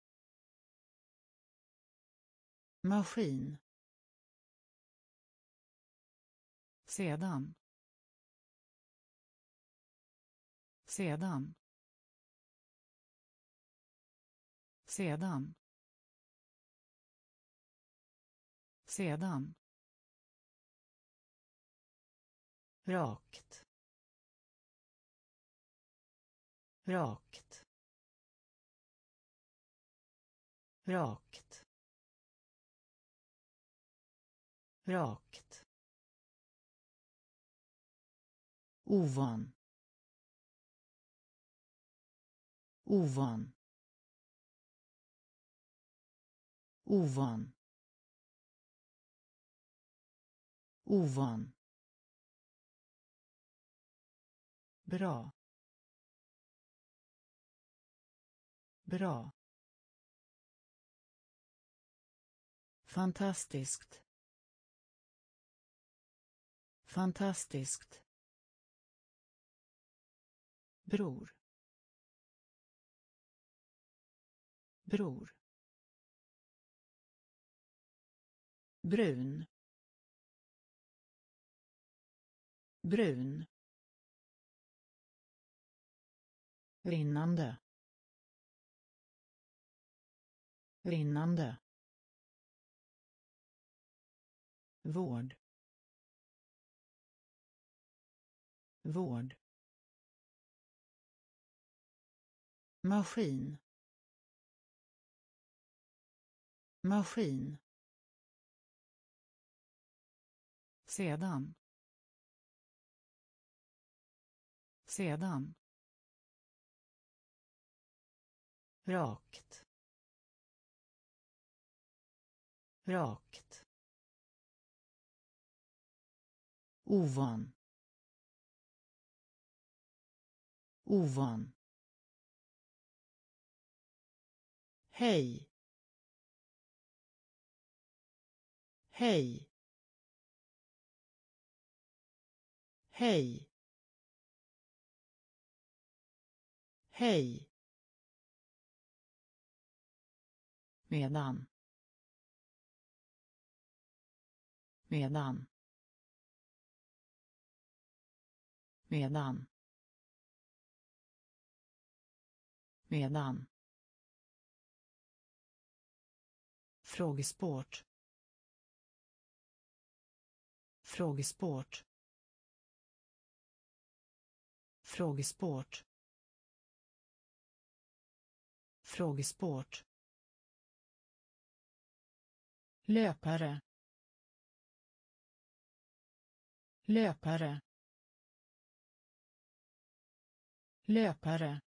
maskin, sedan, sedan, Sedan. Sedan. Rakt. Rakt. Rakt. Rakt. Ovan. Ovan. Ovan. Ovan. Bra. Bra. Fantastiskt. Fantastiskt. Bror. Bror. Brun. Brun. Rinnande. Rinnande. Vård. Vård. Maskin. Maskin. Sedan. Sedan. Rakt. Rakt. Ovan. Ovan. Hej. Hej. Hej. Hej. Medan. Medan. Medan. Medan. Frågesport. Frågesport. Frågesport. Frågesport. Löpare. Löpare. Löpare.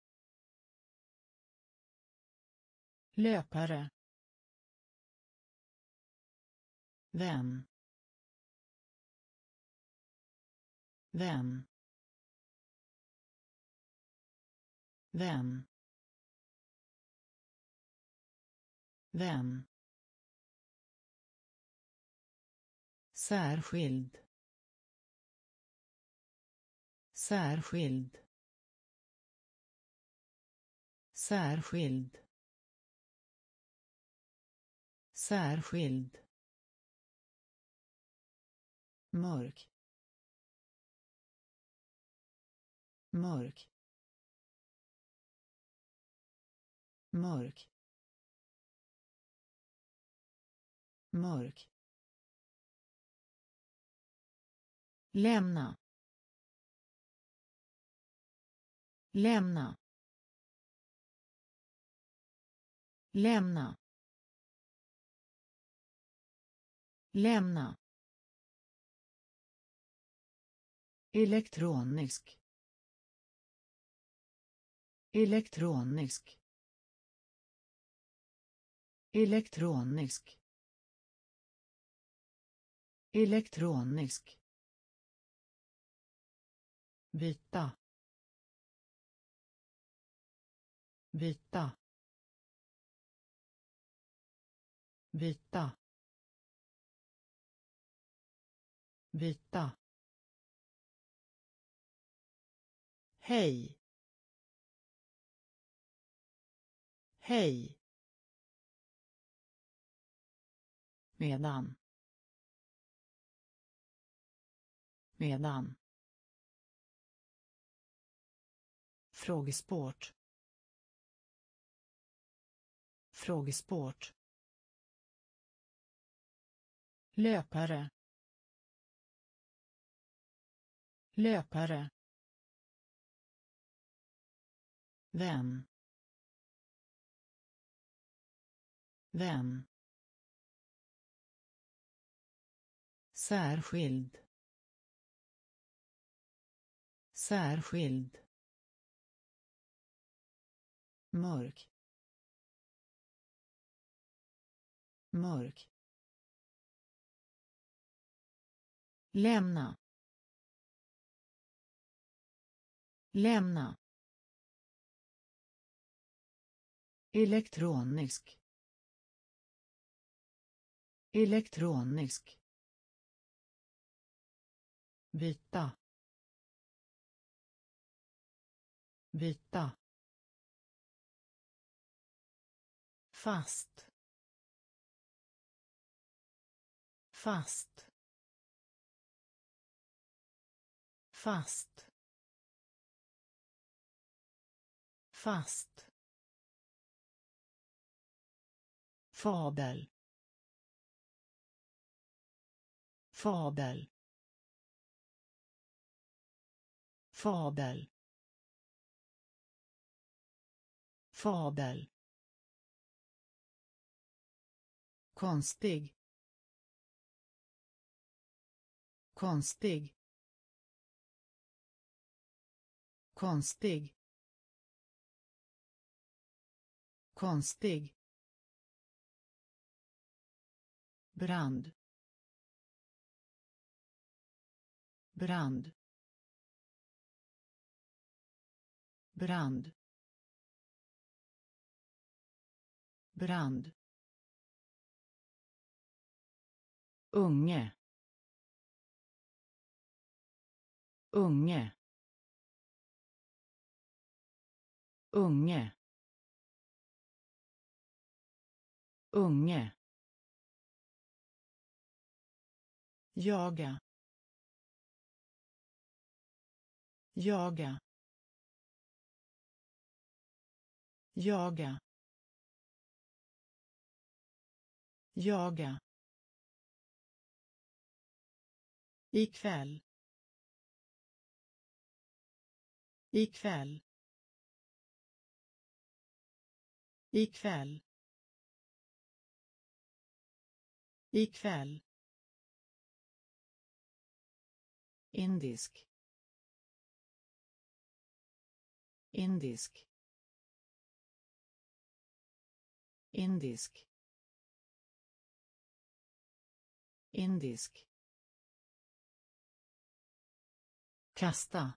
Löpare. Vän. Vän. Vän. Vän. Särskild. Särskild. Särskild. Särskild. Mörk. Mörk. Mörk. Mörk. Lämna. Lämna. Lämna. Lämna. Elektronisk. Elektronisk. Elektronisk. Elektronisk. Byta. Byta. Byta. Byta. Hej. Hej. Medan. Medan. Frågesport. Frågesport. Löpare. Löpare. Vän. Vän. Särskild. Särskild. Mörk. Mörk. Lämna. Lämna. Elektronisk. Elektronisk. Byta. Byta. Fast. Fast. Fast. Fast. Fabel. Fabel. Fabel. Fabel. Konstig. Konstig. Konstig. Konstig. Brand. Brand. Brand. Brand. Unge. Unge. Unge. Unge. Jaga. Jaga. Jaga. Jaga. Ikväll. Ikväll. Ikväll. Ikväll. Indisk. Indisk. Indisk. Indisk. Kasta.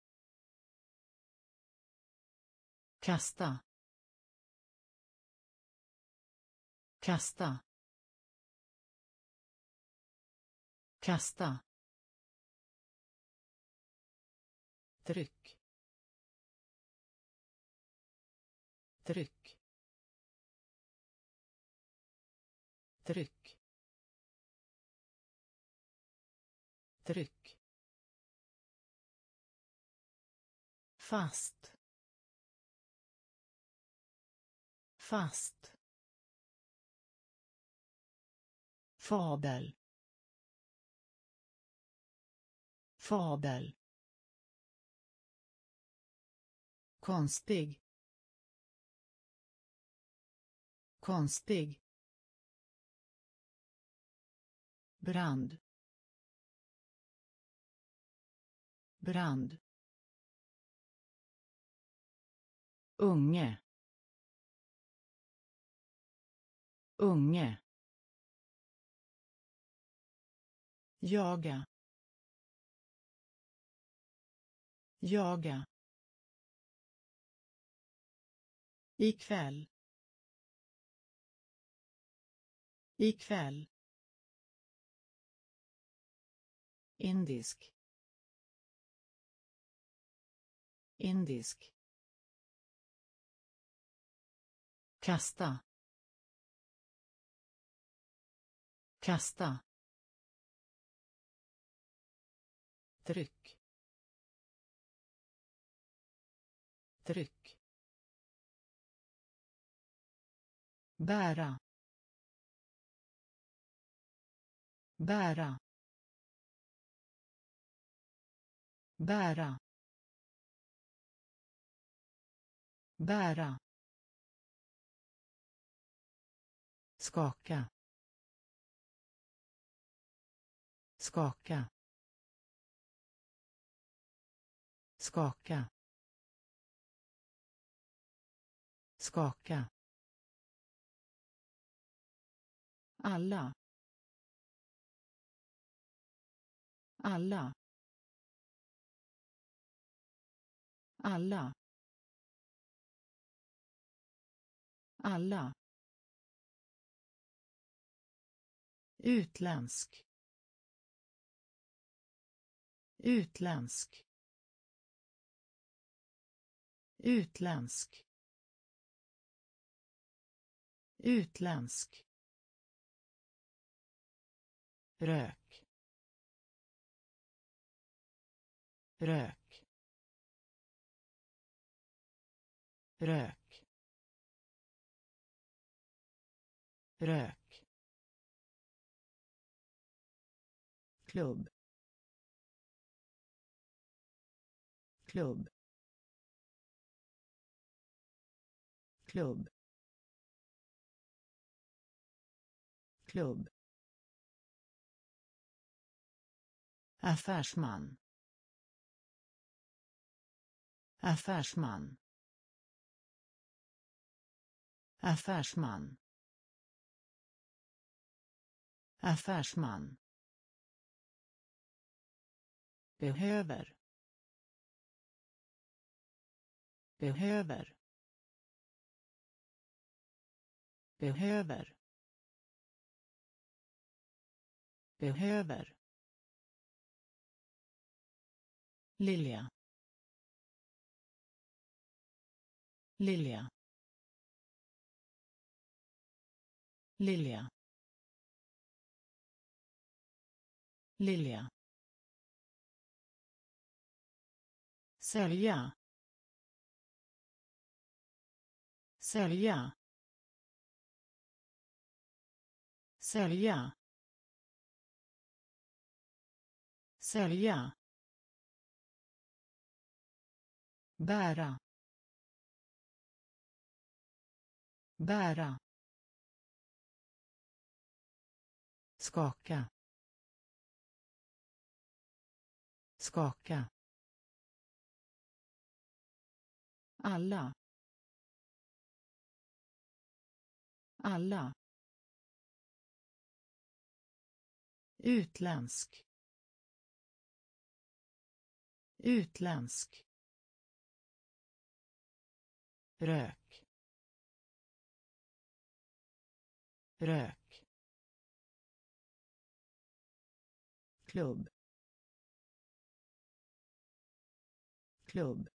Kasta. Kasta. Kasta. Tryck. Tryck. Tryck. Tryck. Fast. Fast. Fabel. Fabel. Konstig. Konstig. Brand. Brand. Unge. Unge. Jaga. Jaga. Ikväll. Ikväll. Indisk. Indisk. Kasta. Kasta. Tryck. Tryck. bära, bära, bära, bära, skaka, skaka, skaka, skaka, alla, alla, alla, alla, utländsk, utländsk, utländsk, utländsk, rök, rök, rök, rök, klubb, klubb, klubb, klubb, affärsman, affärsman, affärsman, affärsman, behöver, behöver, behöver, behöver, Lilja, Lilja, Lilja, Lilja, sälja, sälja, sälja, sälja, bära, bära, skaka, skaka, alla, alla, utländsk, utländsk, rök, rök, klubb, klubb,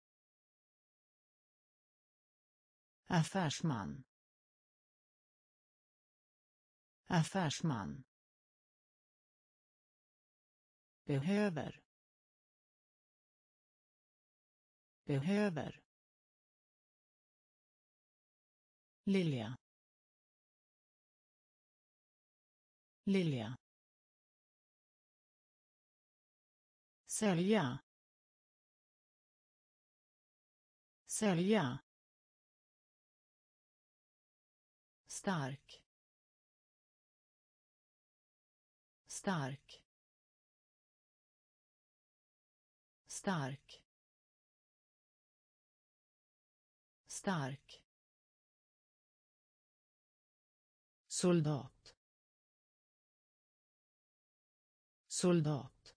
affärsman, affärsman, behöver, behöver, Lilja, Lilja, sälja, sälja, stark, stark, stark, stark, soldat, soldat,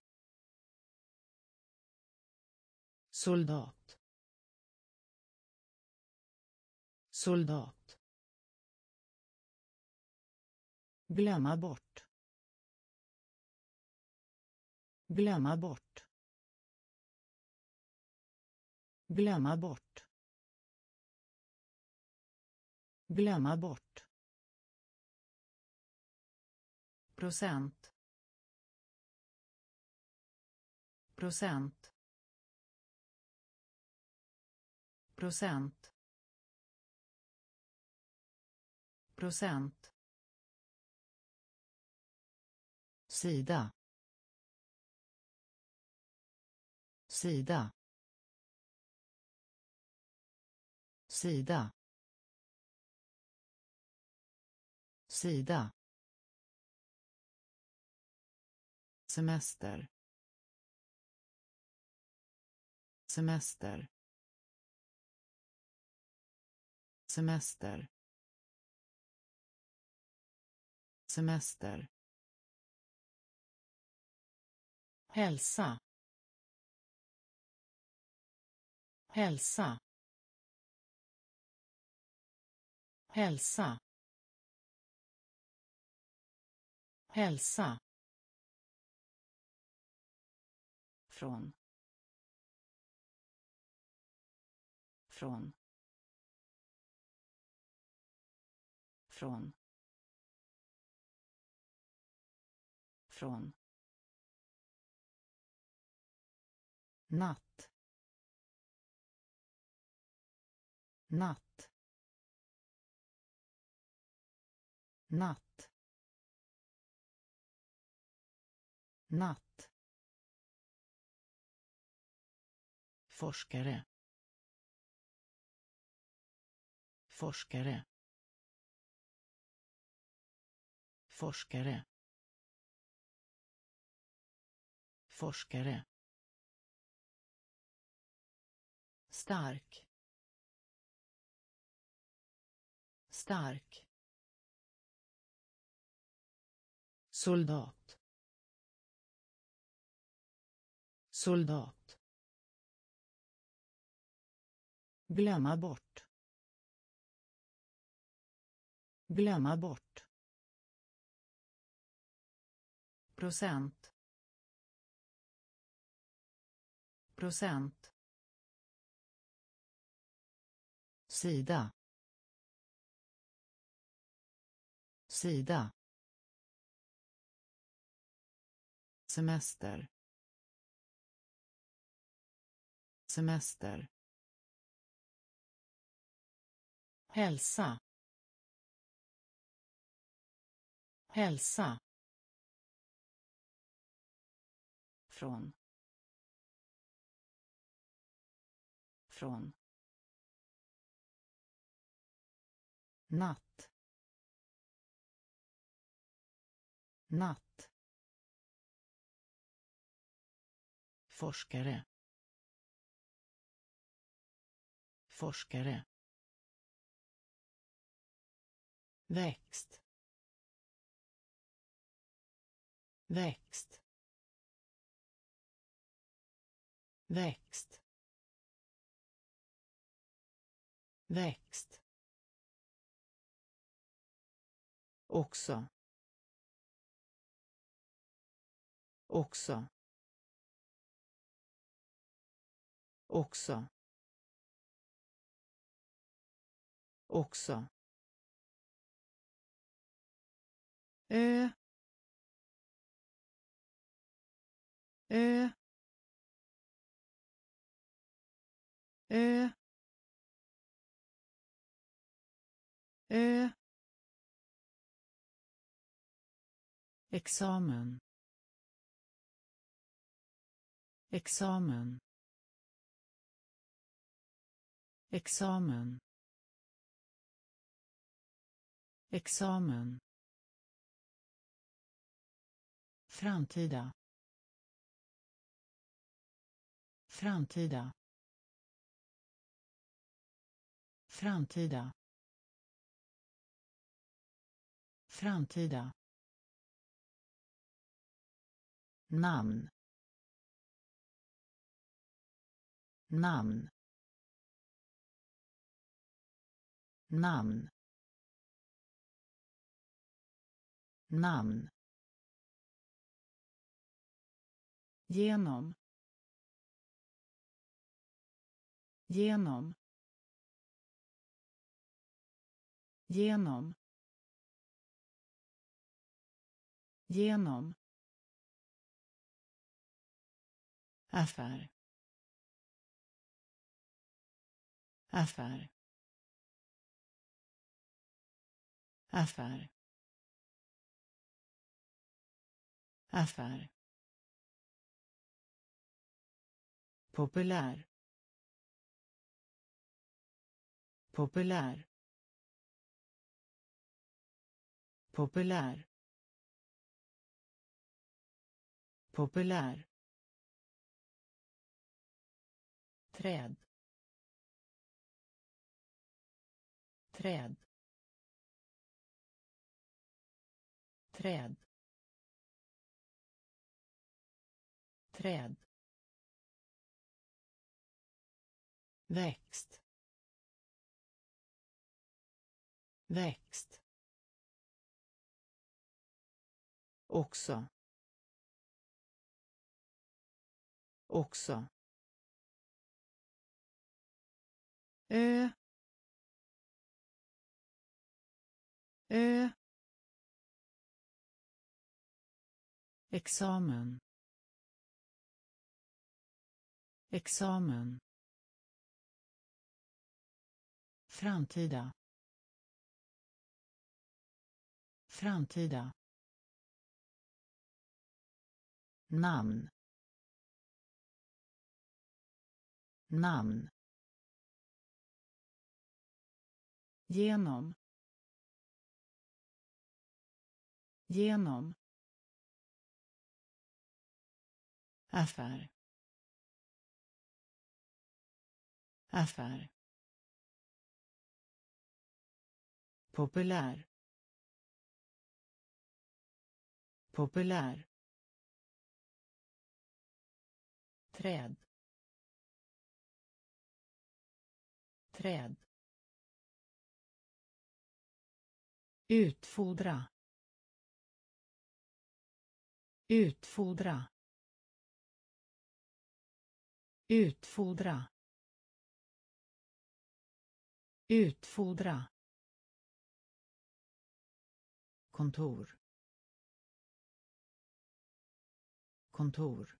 soldat, soldat, glömma bort, glömma bort, glömma bort, glömma bort, procent, procent, procent, procent, sida, sida, sida, sida, semester, semester, semester, semester, hälsa, hälsa, hälsa, hälsa, från, från, från, från, natt, natt, natt, natt, forskare, forskare, forskare, forskare, stark, stark, soldat, soldat, glömma bort, glömma bort, procent, procent, sida, sida, semester, semester, hälsa, hälsa, från, från, natt, natt, forskare, forskare, växt, växt, växt, växt, också, också, också, också, ö, ö, ö, ö, examen, examen, examen, examen, framtida, framtida, framtida, framtida, namn, namn, namn, namn, genom, genom, genom, genom, affär, affär, affär, affär, populär, populär, populär, populär, träd, träd, träd, träd, växt, växt, också, också, ö, ö, examen, examen, framtida, framtida, namn, namn, genom, genom, affär, affär, populär, populär, träd, träd, utfodra, utfodra, utfodra, utfodra, kontor, kontor,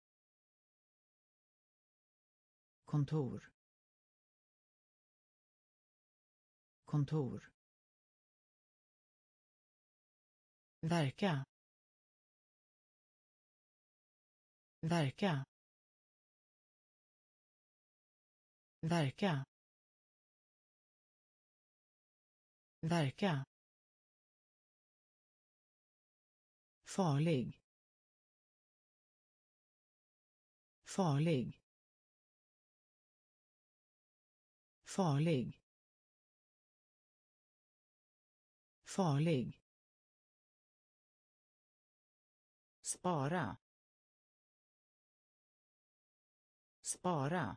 kontor, kontor, verka, verka, verka, verka, farlig, farlig, farlig, farlig, spara, spara,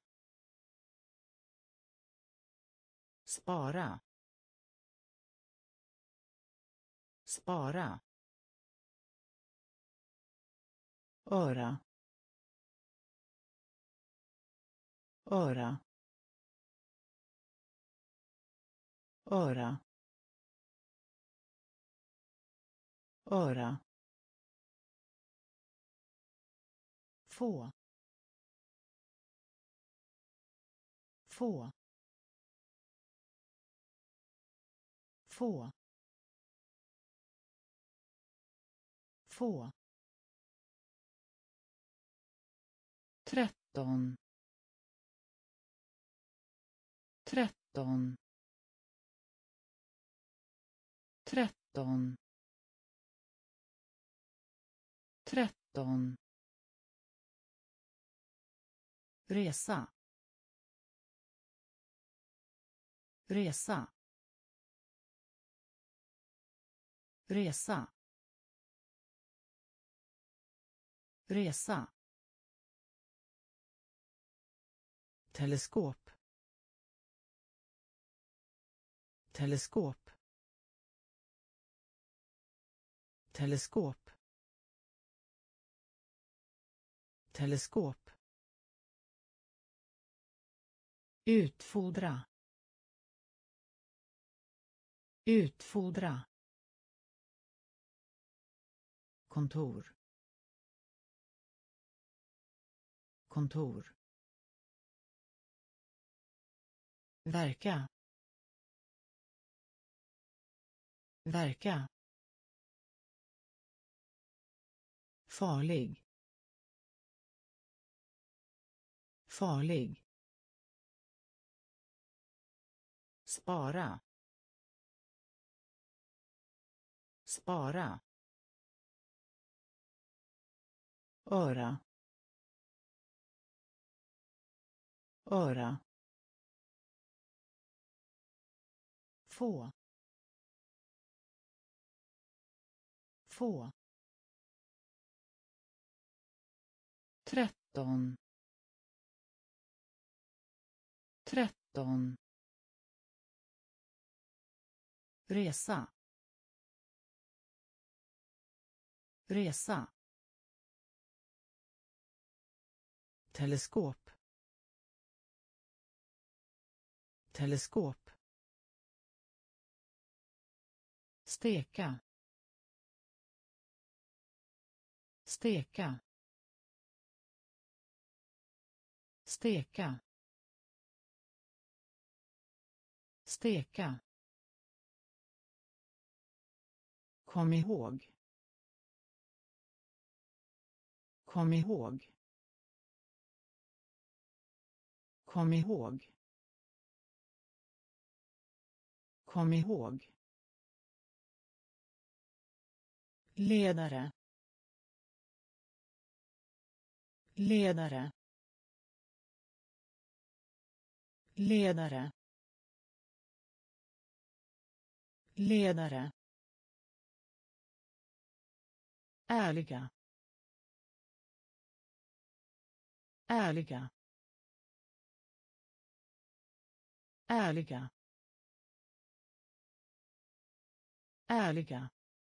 spara, spara, öra, öra, öra, öra, få, få, få, få, tretton, tretton, tretton, tretton, resa, resa, resa, resa, teleskop, teleskop, teleskop, teleskop, utfodra, utfodra, kontor, kontor, verka, verka, farlig, farlig, spara, spara, öra, öra, få, få, tretton, tretton, resa, resa, teleskop, teleskop, steka, steka, steka, steka, kom ihåg, kom ihåg, kom ihåg, kom ihåg, ledare, ledare, ledare, ledare, ärliga, ärliga, ärliga, ärliga,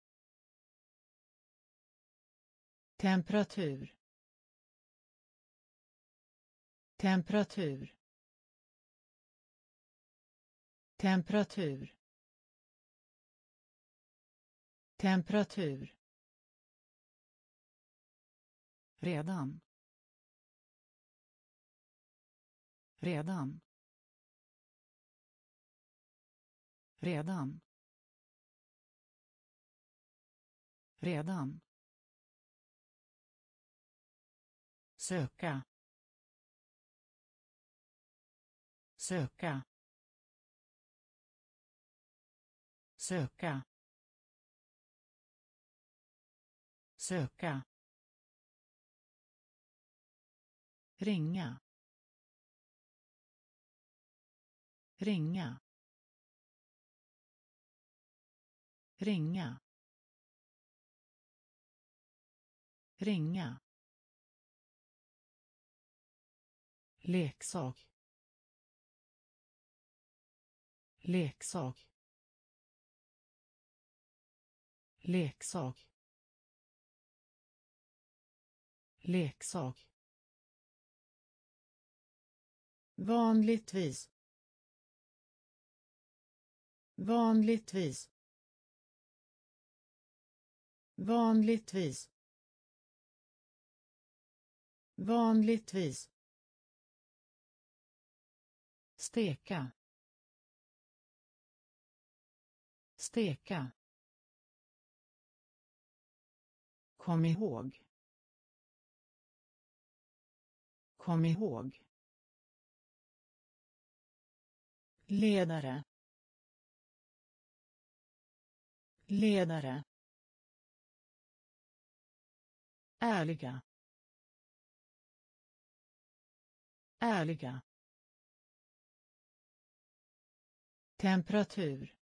temperatur, temperatur, temperatur, temperatur, redan, redan, redan, redan, söka, söka, söka, söka, ringa, ringa, ringa, ringa, leksak, leksak, leksak, leksak, vanligtvis, vanligtvis, vanligtvis, vanligtvis, steka, steka, kom ihåg, kom ihåg, ledare, ledare, ärliga, ärliga, temperatur,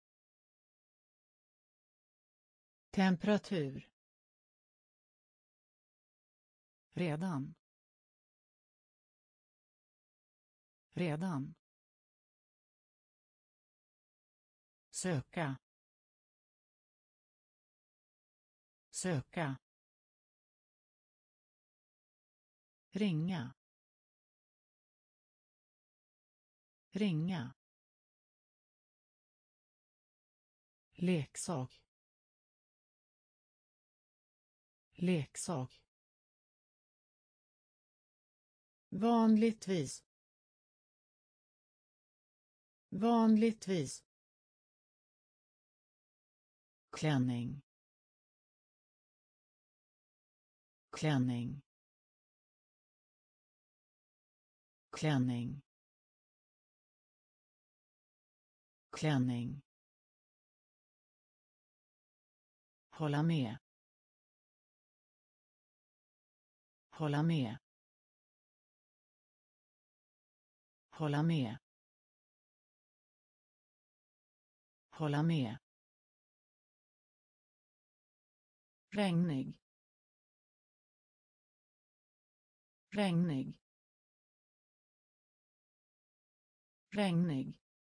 temperatur, redan, redan, söka, söka, ringa, ringa, leksak, leksak, vanligtvis, vanligtvis, klänning, klänning, klänning, klänning, hålla med, hålla med, hålla med, hålla med, regnig, regnig, regnig,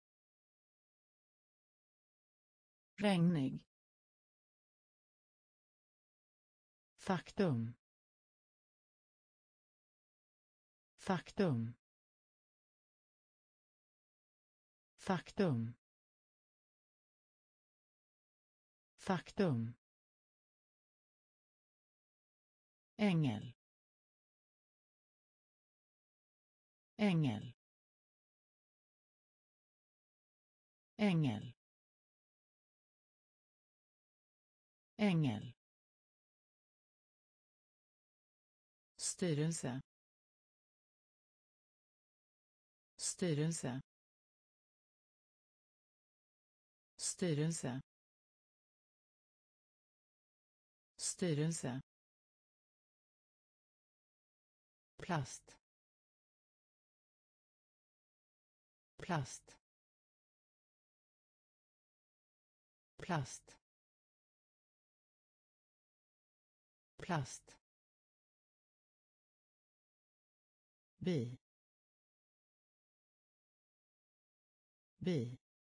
regnig, faktum, faktum, faktum, faktum, ängel, ängel, ängel, ängel, styrelse, styrelse, styrelse, styrelse, plast, plast, plast, plast, bi, bi,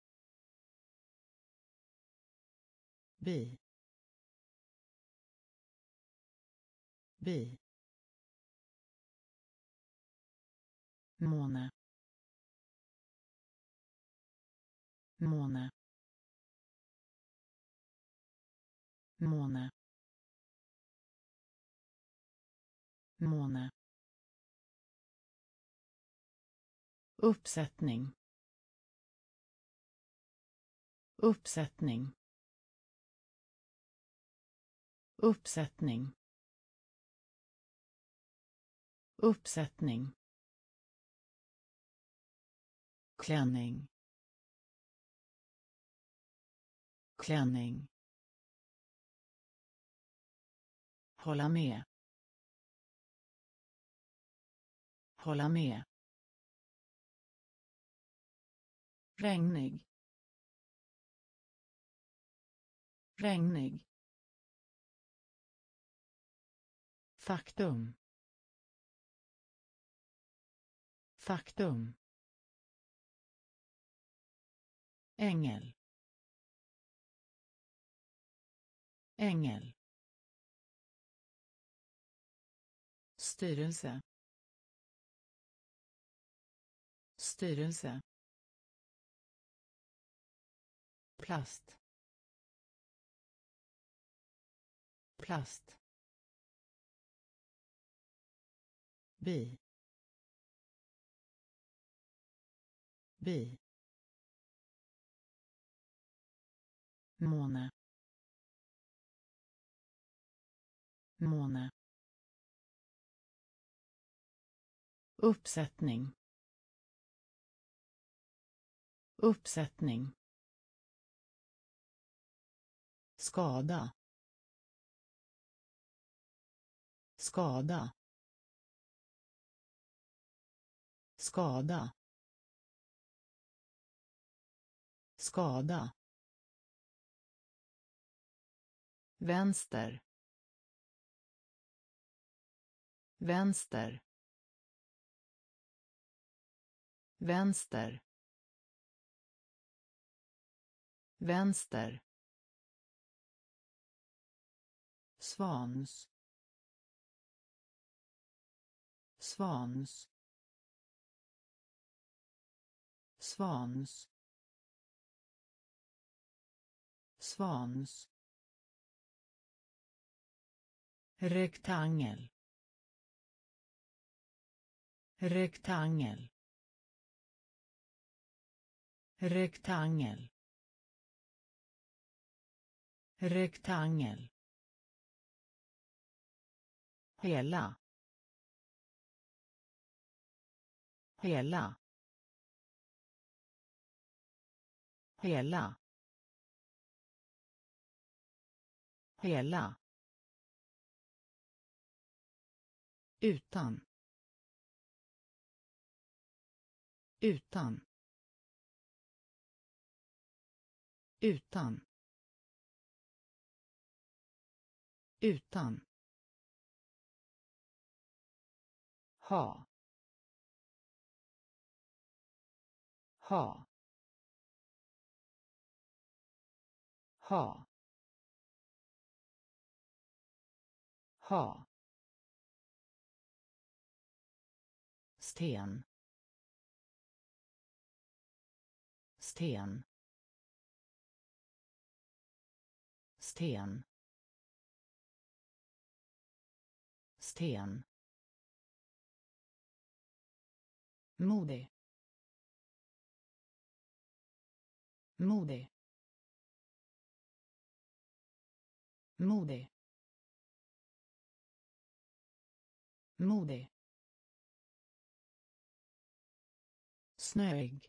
bi, bi, måne, måne, måne, måne, uppsättning, uppsättning, uppsättning, uppsättning, klänning, klänning, hålla med, hålla med, regnig, regnig, faktum, faktum, ängel, ängel, styrelse, styrelse, plast, plast, bi, bi, måne, måne, uppsättning, uppsättning, skada, skada, skada, skada, vänster, vänster, vänster, vänster, svans, svans, svans, svans, rektangel, rektangel, rektangel, Rektangel. Hela. Hela. Hela. Hela. Utan. Utan. Utan. Utan. Ha. Ha. Ha. Ha. Sten. Sten. Sten. Sten. Modig. Modig. Modig. Modig. Snöig.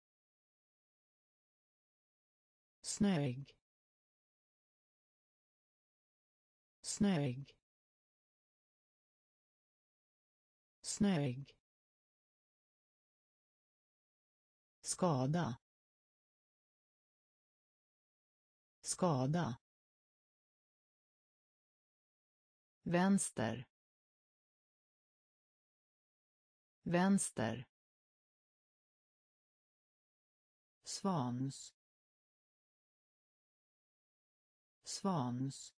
Snöig. Snöig. Snöig. Skada. Skada. Vänster. Vänster. Svans. Svans.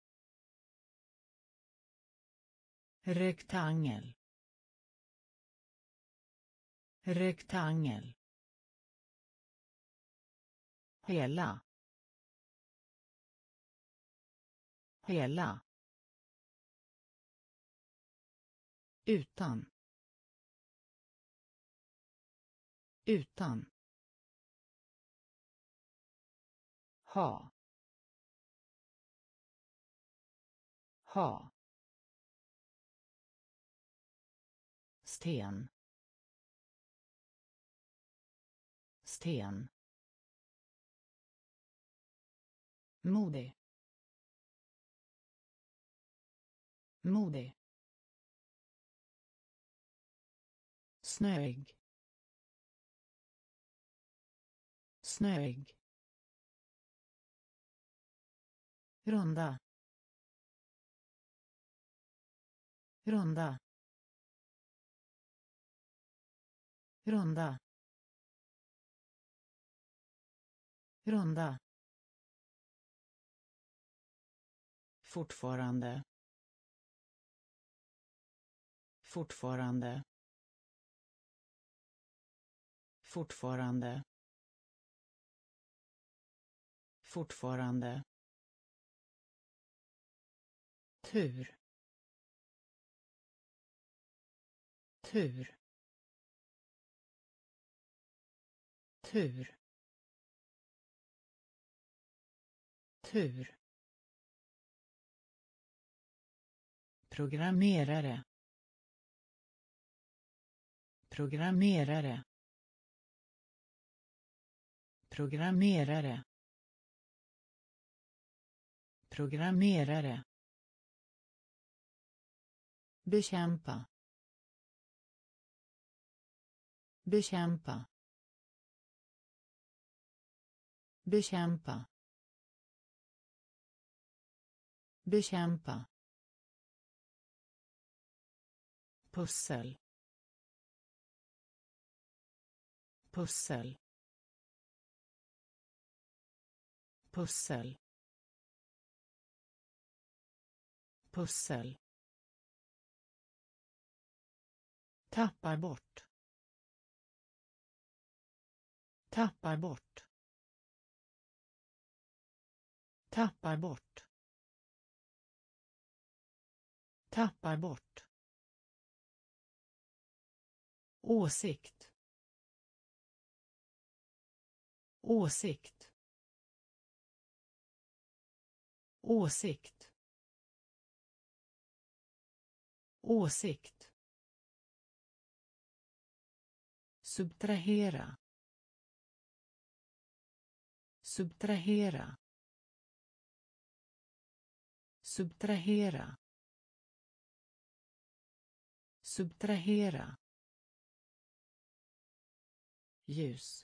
Rektangel. Rektangel. Hela. Hela. Utan. Utan. Ha. Ha. Sten. Sten. Modig. Modig. Snöig. Snöig. Runda. Runda. Runda. Runda. Fortfarande. Fortfarande. Fortfarande. Fortfarande. Tur. Tur. Tur. Tur. Programmerare. Programmerare. Programmerare. Programmerare. Bekämpa. Bekämpa. Bekämpa. Bekämpa. Pussel. Pussel. Pussel. Pussel. Tappar bort. Tappar bort. Tappar bort. Tappar bort. Åsikt. Åsikt. åsikt, åsikt, subtrahera, subtrahera, subtrahera, subtrahera, ljus,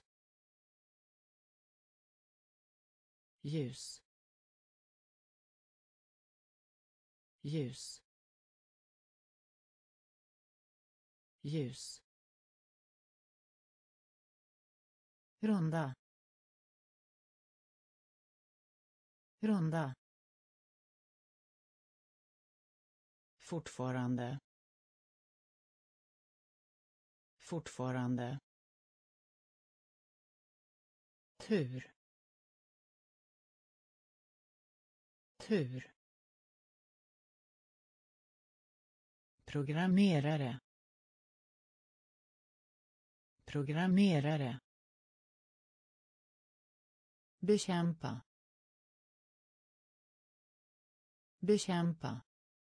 ljus, ljus, ljus, runda, runda, fortfarande, fortfarande, tur, tur, programmerare, programmerare, bekämpa, bekämpa,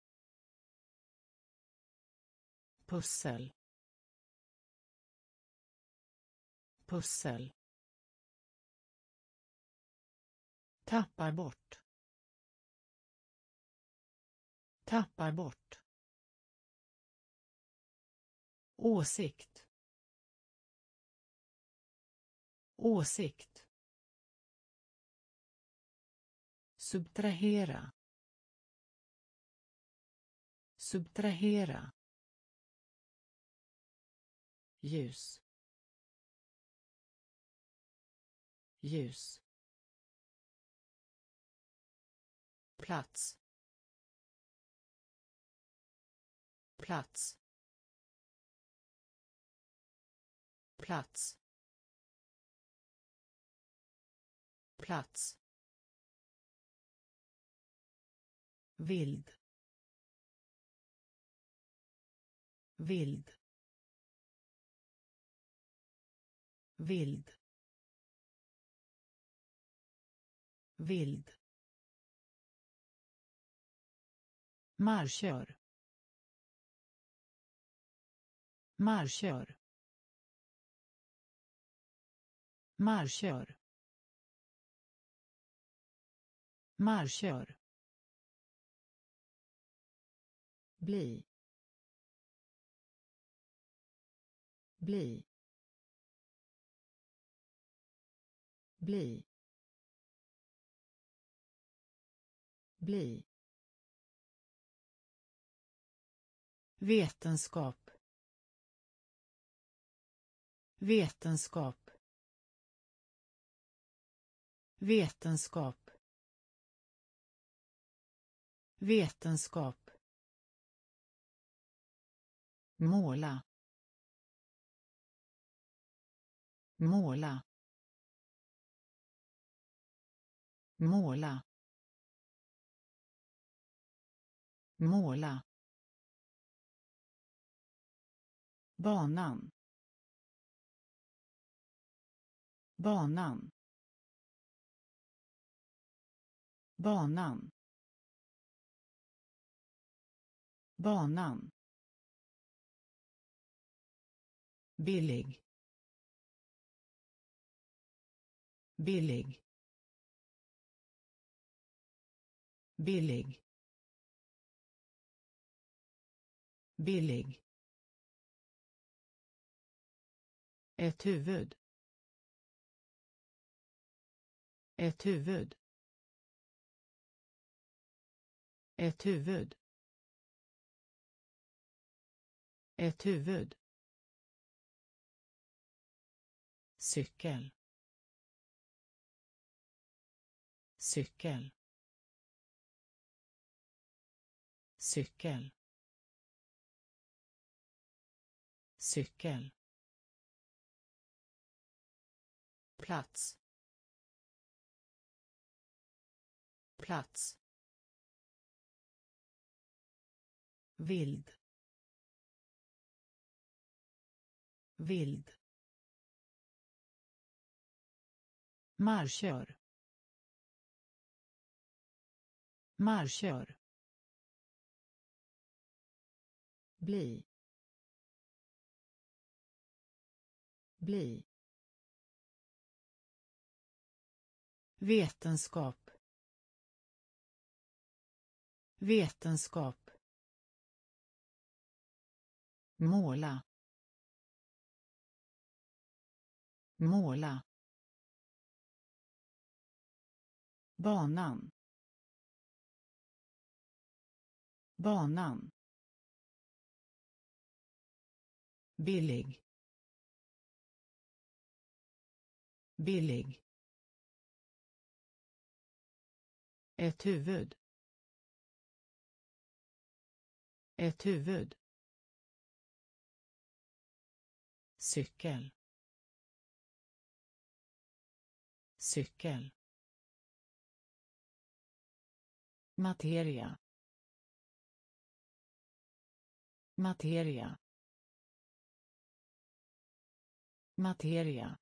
pussel, pussel, tappar bort, tappar bort, åsikt, åsikt, subtrahera, subtrahera, ljus, ljus, plats, plats, plats, plats, vild, vild, vild, vild, marschör, marschör, marschör, marschör, bli, bli, bli, bli, vetenskap, vetenskap, vetenskap, vetenskap, måla, måla, måla, måla, banan, banan, banan, banan, billig, billig, billig, billig, ett huvud, ett huvud, ett huvud, ett huvud, cykel, cykel, cykel, cykel, plats, plats, vild, vild, marschör, Marschör. Bli. Bli. Vetenskap. Vetenskap. Måla. Måla. Banan. Banan. Billig. Billig. Ett huvud. Ett huvud. Cykel. Cykel. Materia. Materia. Materia.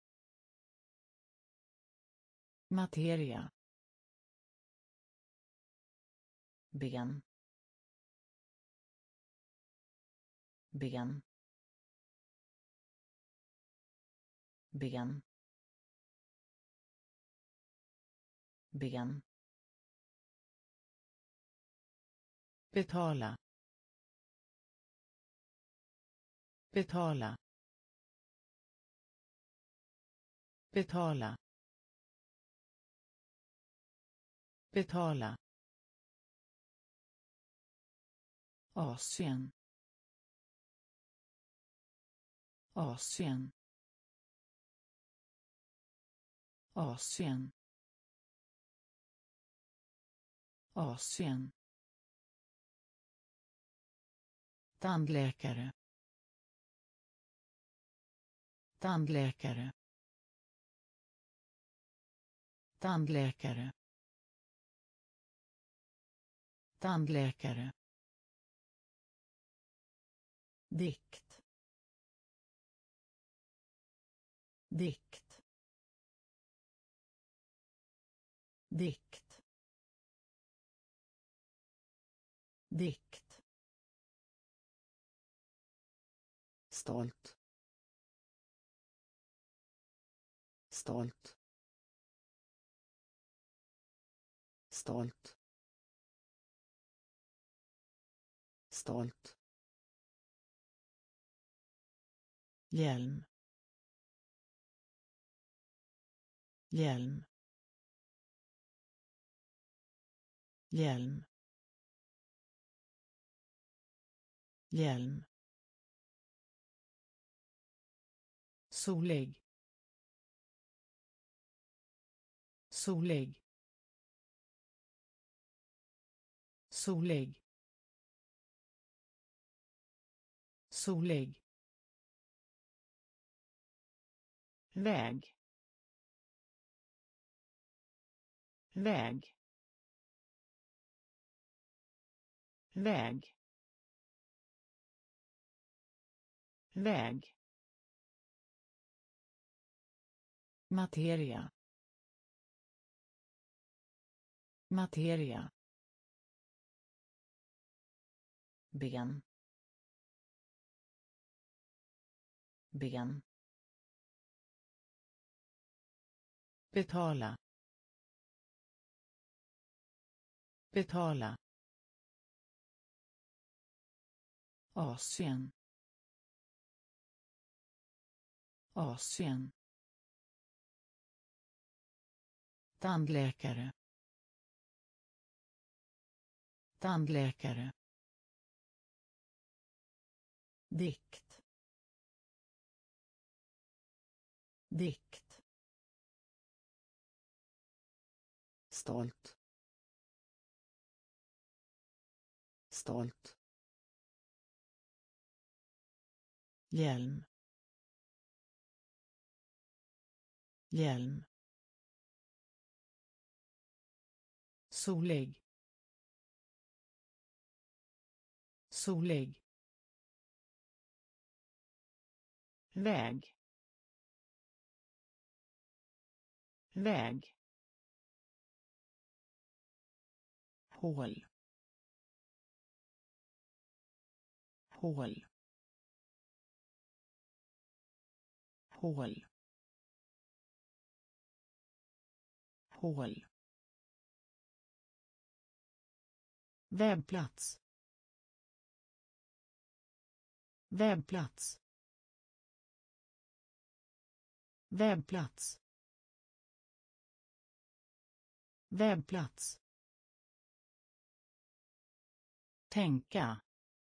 Materia. Ben. Ben. Ben. Ben. Betala. Betala. Betala. Betala. Asien. Asien. Asien. Asien. Tandläkare. Tandläkare. Tandläkare. Tandläkare. Dikt. Dikt. Dikt. Dikt. Stolt. Stolt. Stolt. Stolt. Hjälm. Hjälm. Hjälm. Hjälm. Solig. Solig. Solig. Solig. Väg. Väg. Väg. Väg. Materia. Materia. Ben. Ben. Betala. Betala. Asien. Asien. Tandläkare. Tandläkare. Dikt. Dikt. Stolt. Stolt. Hjälm. Hjälm. Solig. Solig. Väg. Väg. hål, hål, hål, hål, webbplats, webbplats, webbplats, webbplats, tänka,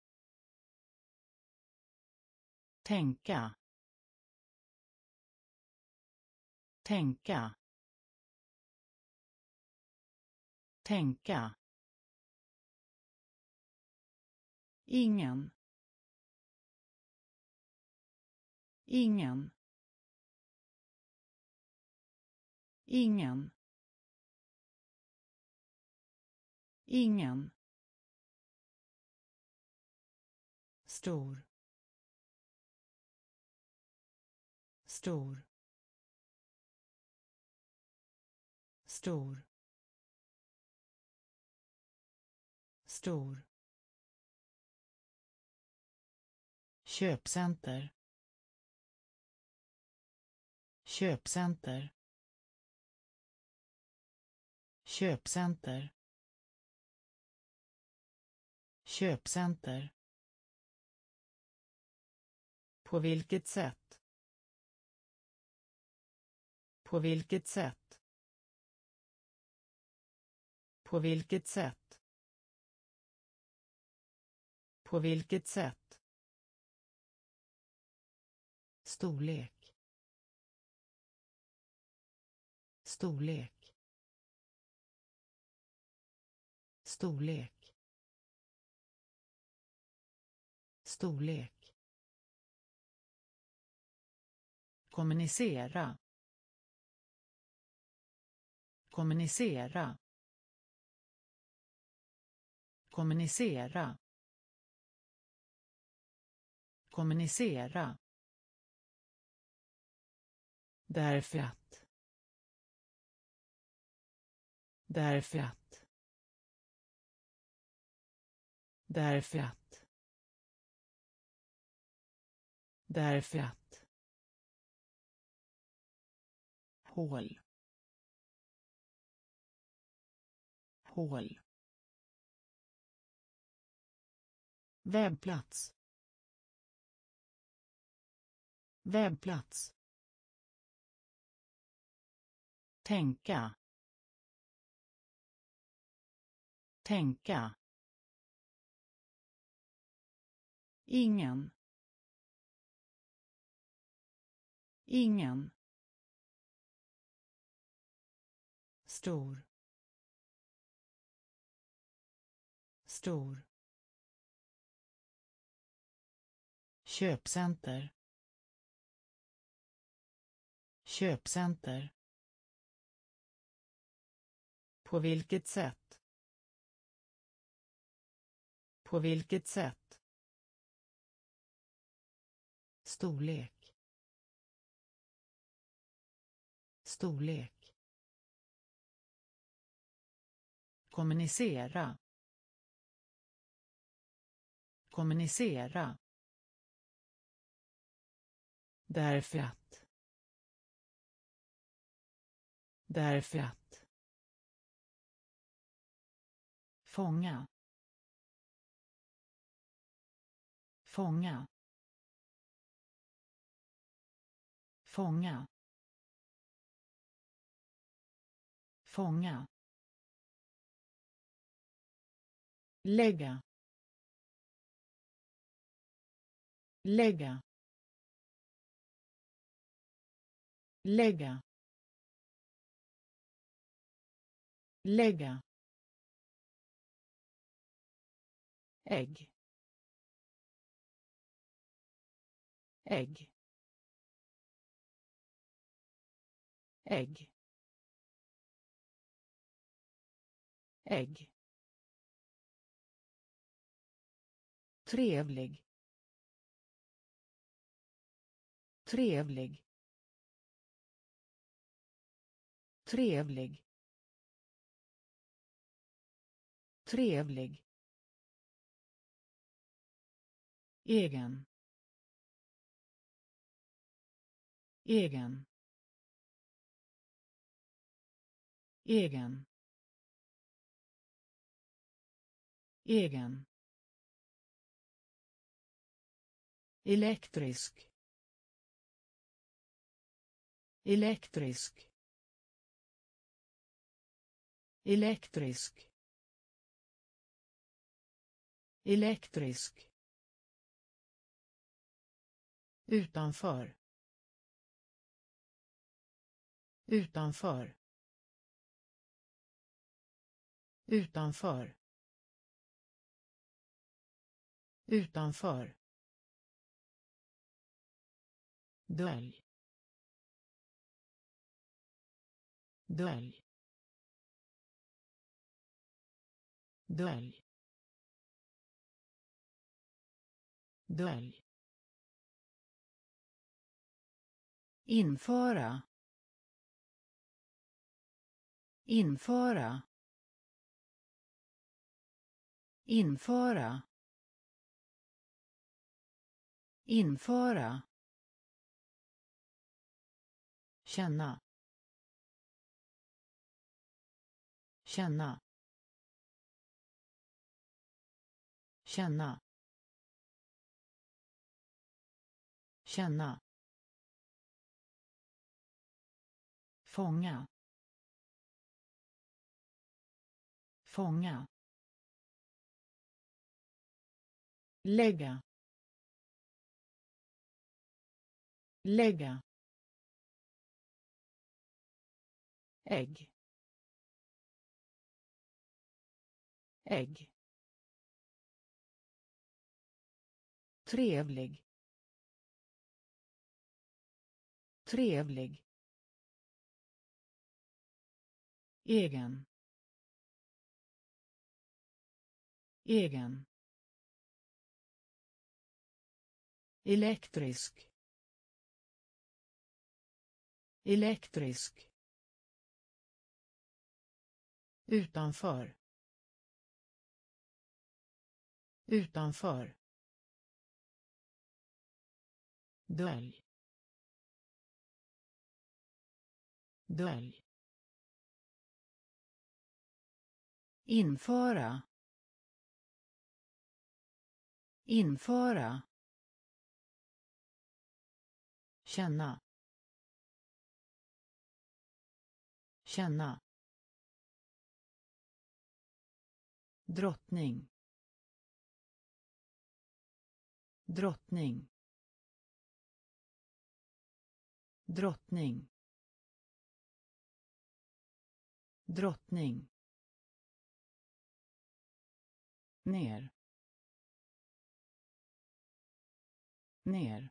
tänka, tänka, tänka, ingen, ingen, ingen, ingen, stor, stor, stor, stor, köpcenter, köpcenter, köpcenter, köpcenter, på vilket sätt, på vilket sätt, på vilket sätt, på vilket sätt, storlek, storlek, storlek, storlek, kommunicera, kommunicera, kommunicera, kommunicera, därför att, därför att, därför att, därför att, hål, hål, webbplats, webbplats, tänka, tänka, ingen, ingen, stor, stor, köpcenter, köpcenter, på vilket sätt, på vilket sätt, storlek, storlek, kommunicera, kommunicera, därför att, därför att, fånga, fånga, fånga, fånga, lägga, lägga, lägga, lägga, ägg, ägg, ägg, ägg, trevlig, trevlig, trevlig, Trevlig. Egen. Egen. Egen. Egen. Elektrisk. Elektrisk. Elektrisk. Elektrisk. Utanför. Utanför. Utanför. Utanför. Dölj. Dölj. Dölj. Dölj. Införa. Införa. Införa. Införa. Känna. Känna. Känna. Känna. Fånga. Fånga. Lägga. Lägga. Ägg. Ägg. Trevlig. Trevlig. Egen. Egen. Elektrisk. Elektrisk. Utanför. Utanför. Dölj. Dölj. Införa. Införa. Känna. Känna. Drottning. Drottning. Drottning. Drottning. Ner. Ner.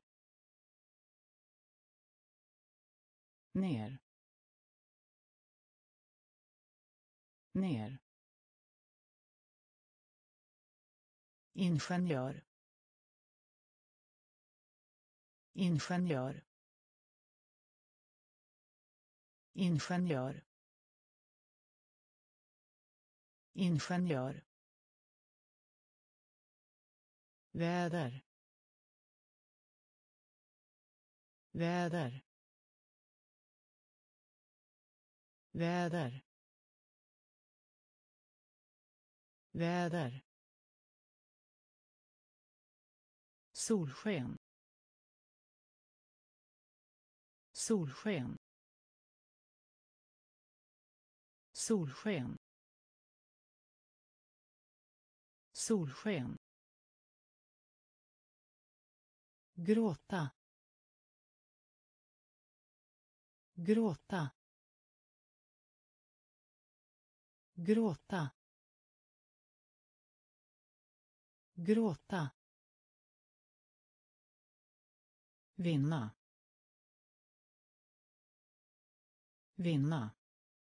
Ner. Ner. Ingenjör. Ingenjör. Ingenjör. Ingenjör. Väder. Väder. Väder. Väder. Solsken. Solsken. Solsken. Solsken. Gråta. Gråta. Gråta. Gråta. Vinna. Vinna.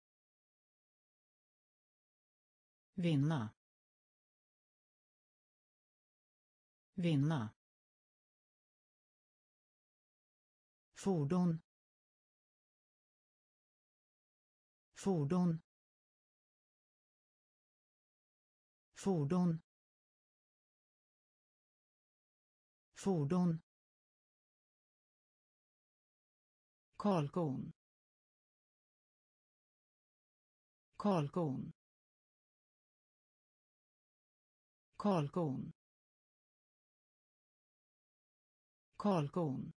Vinna. Vinna. Fordon. Fordon. fordon fordon kalkon kalkon kalkon kalkon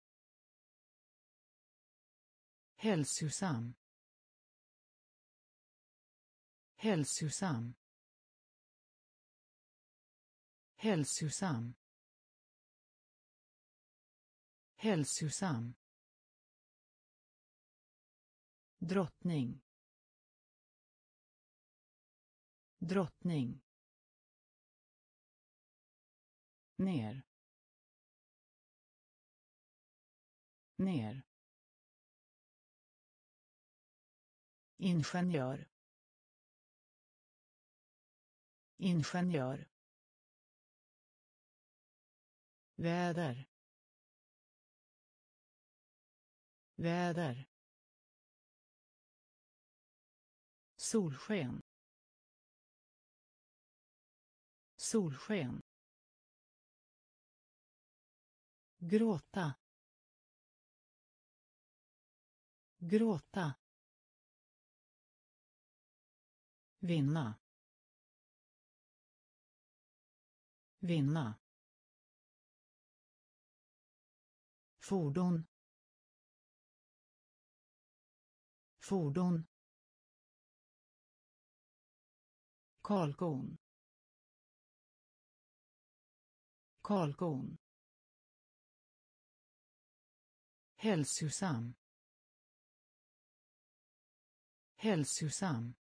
hälsosam hälsosam hälsosam hälsosam drottning drottning ner ner ingenjör ingenjör väder väder solsken solsken gråta gråta vinna vinna fordon fordon kalkon kalkon hälsosam hälsosam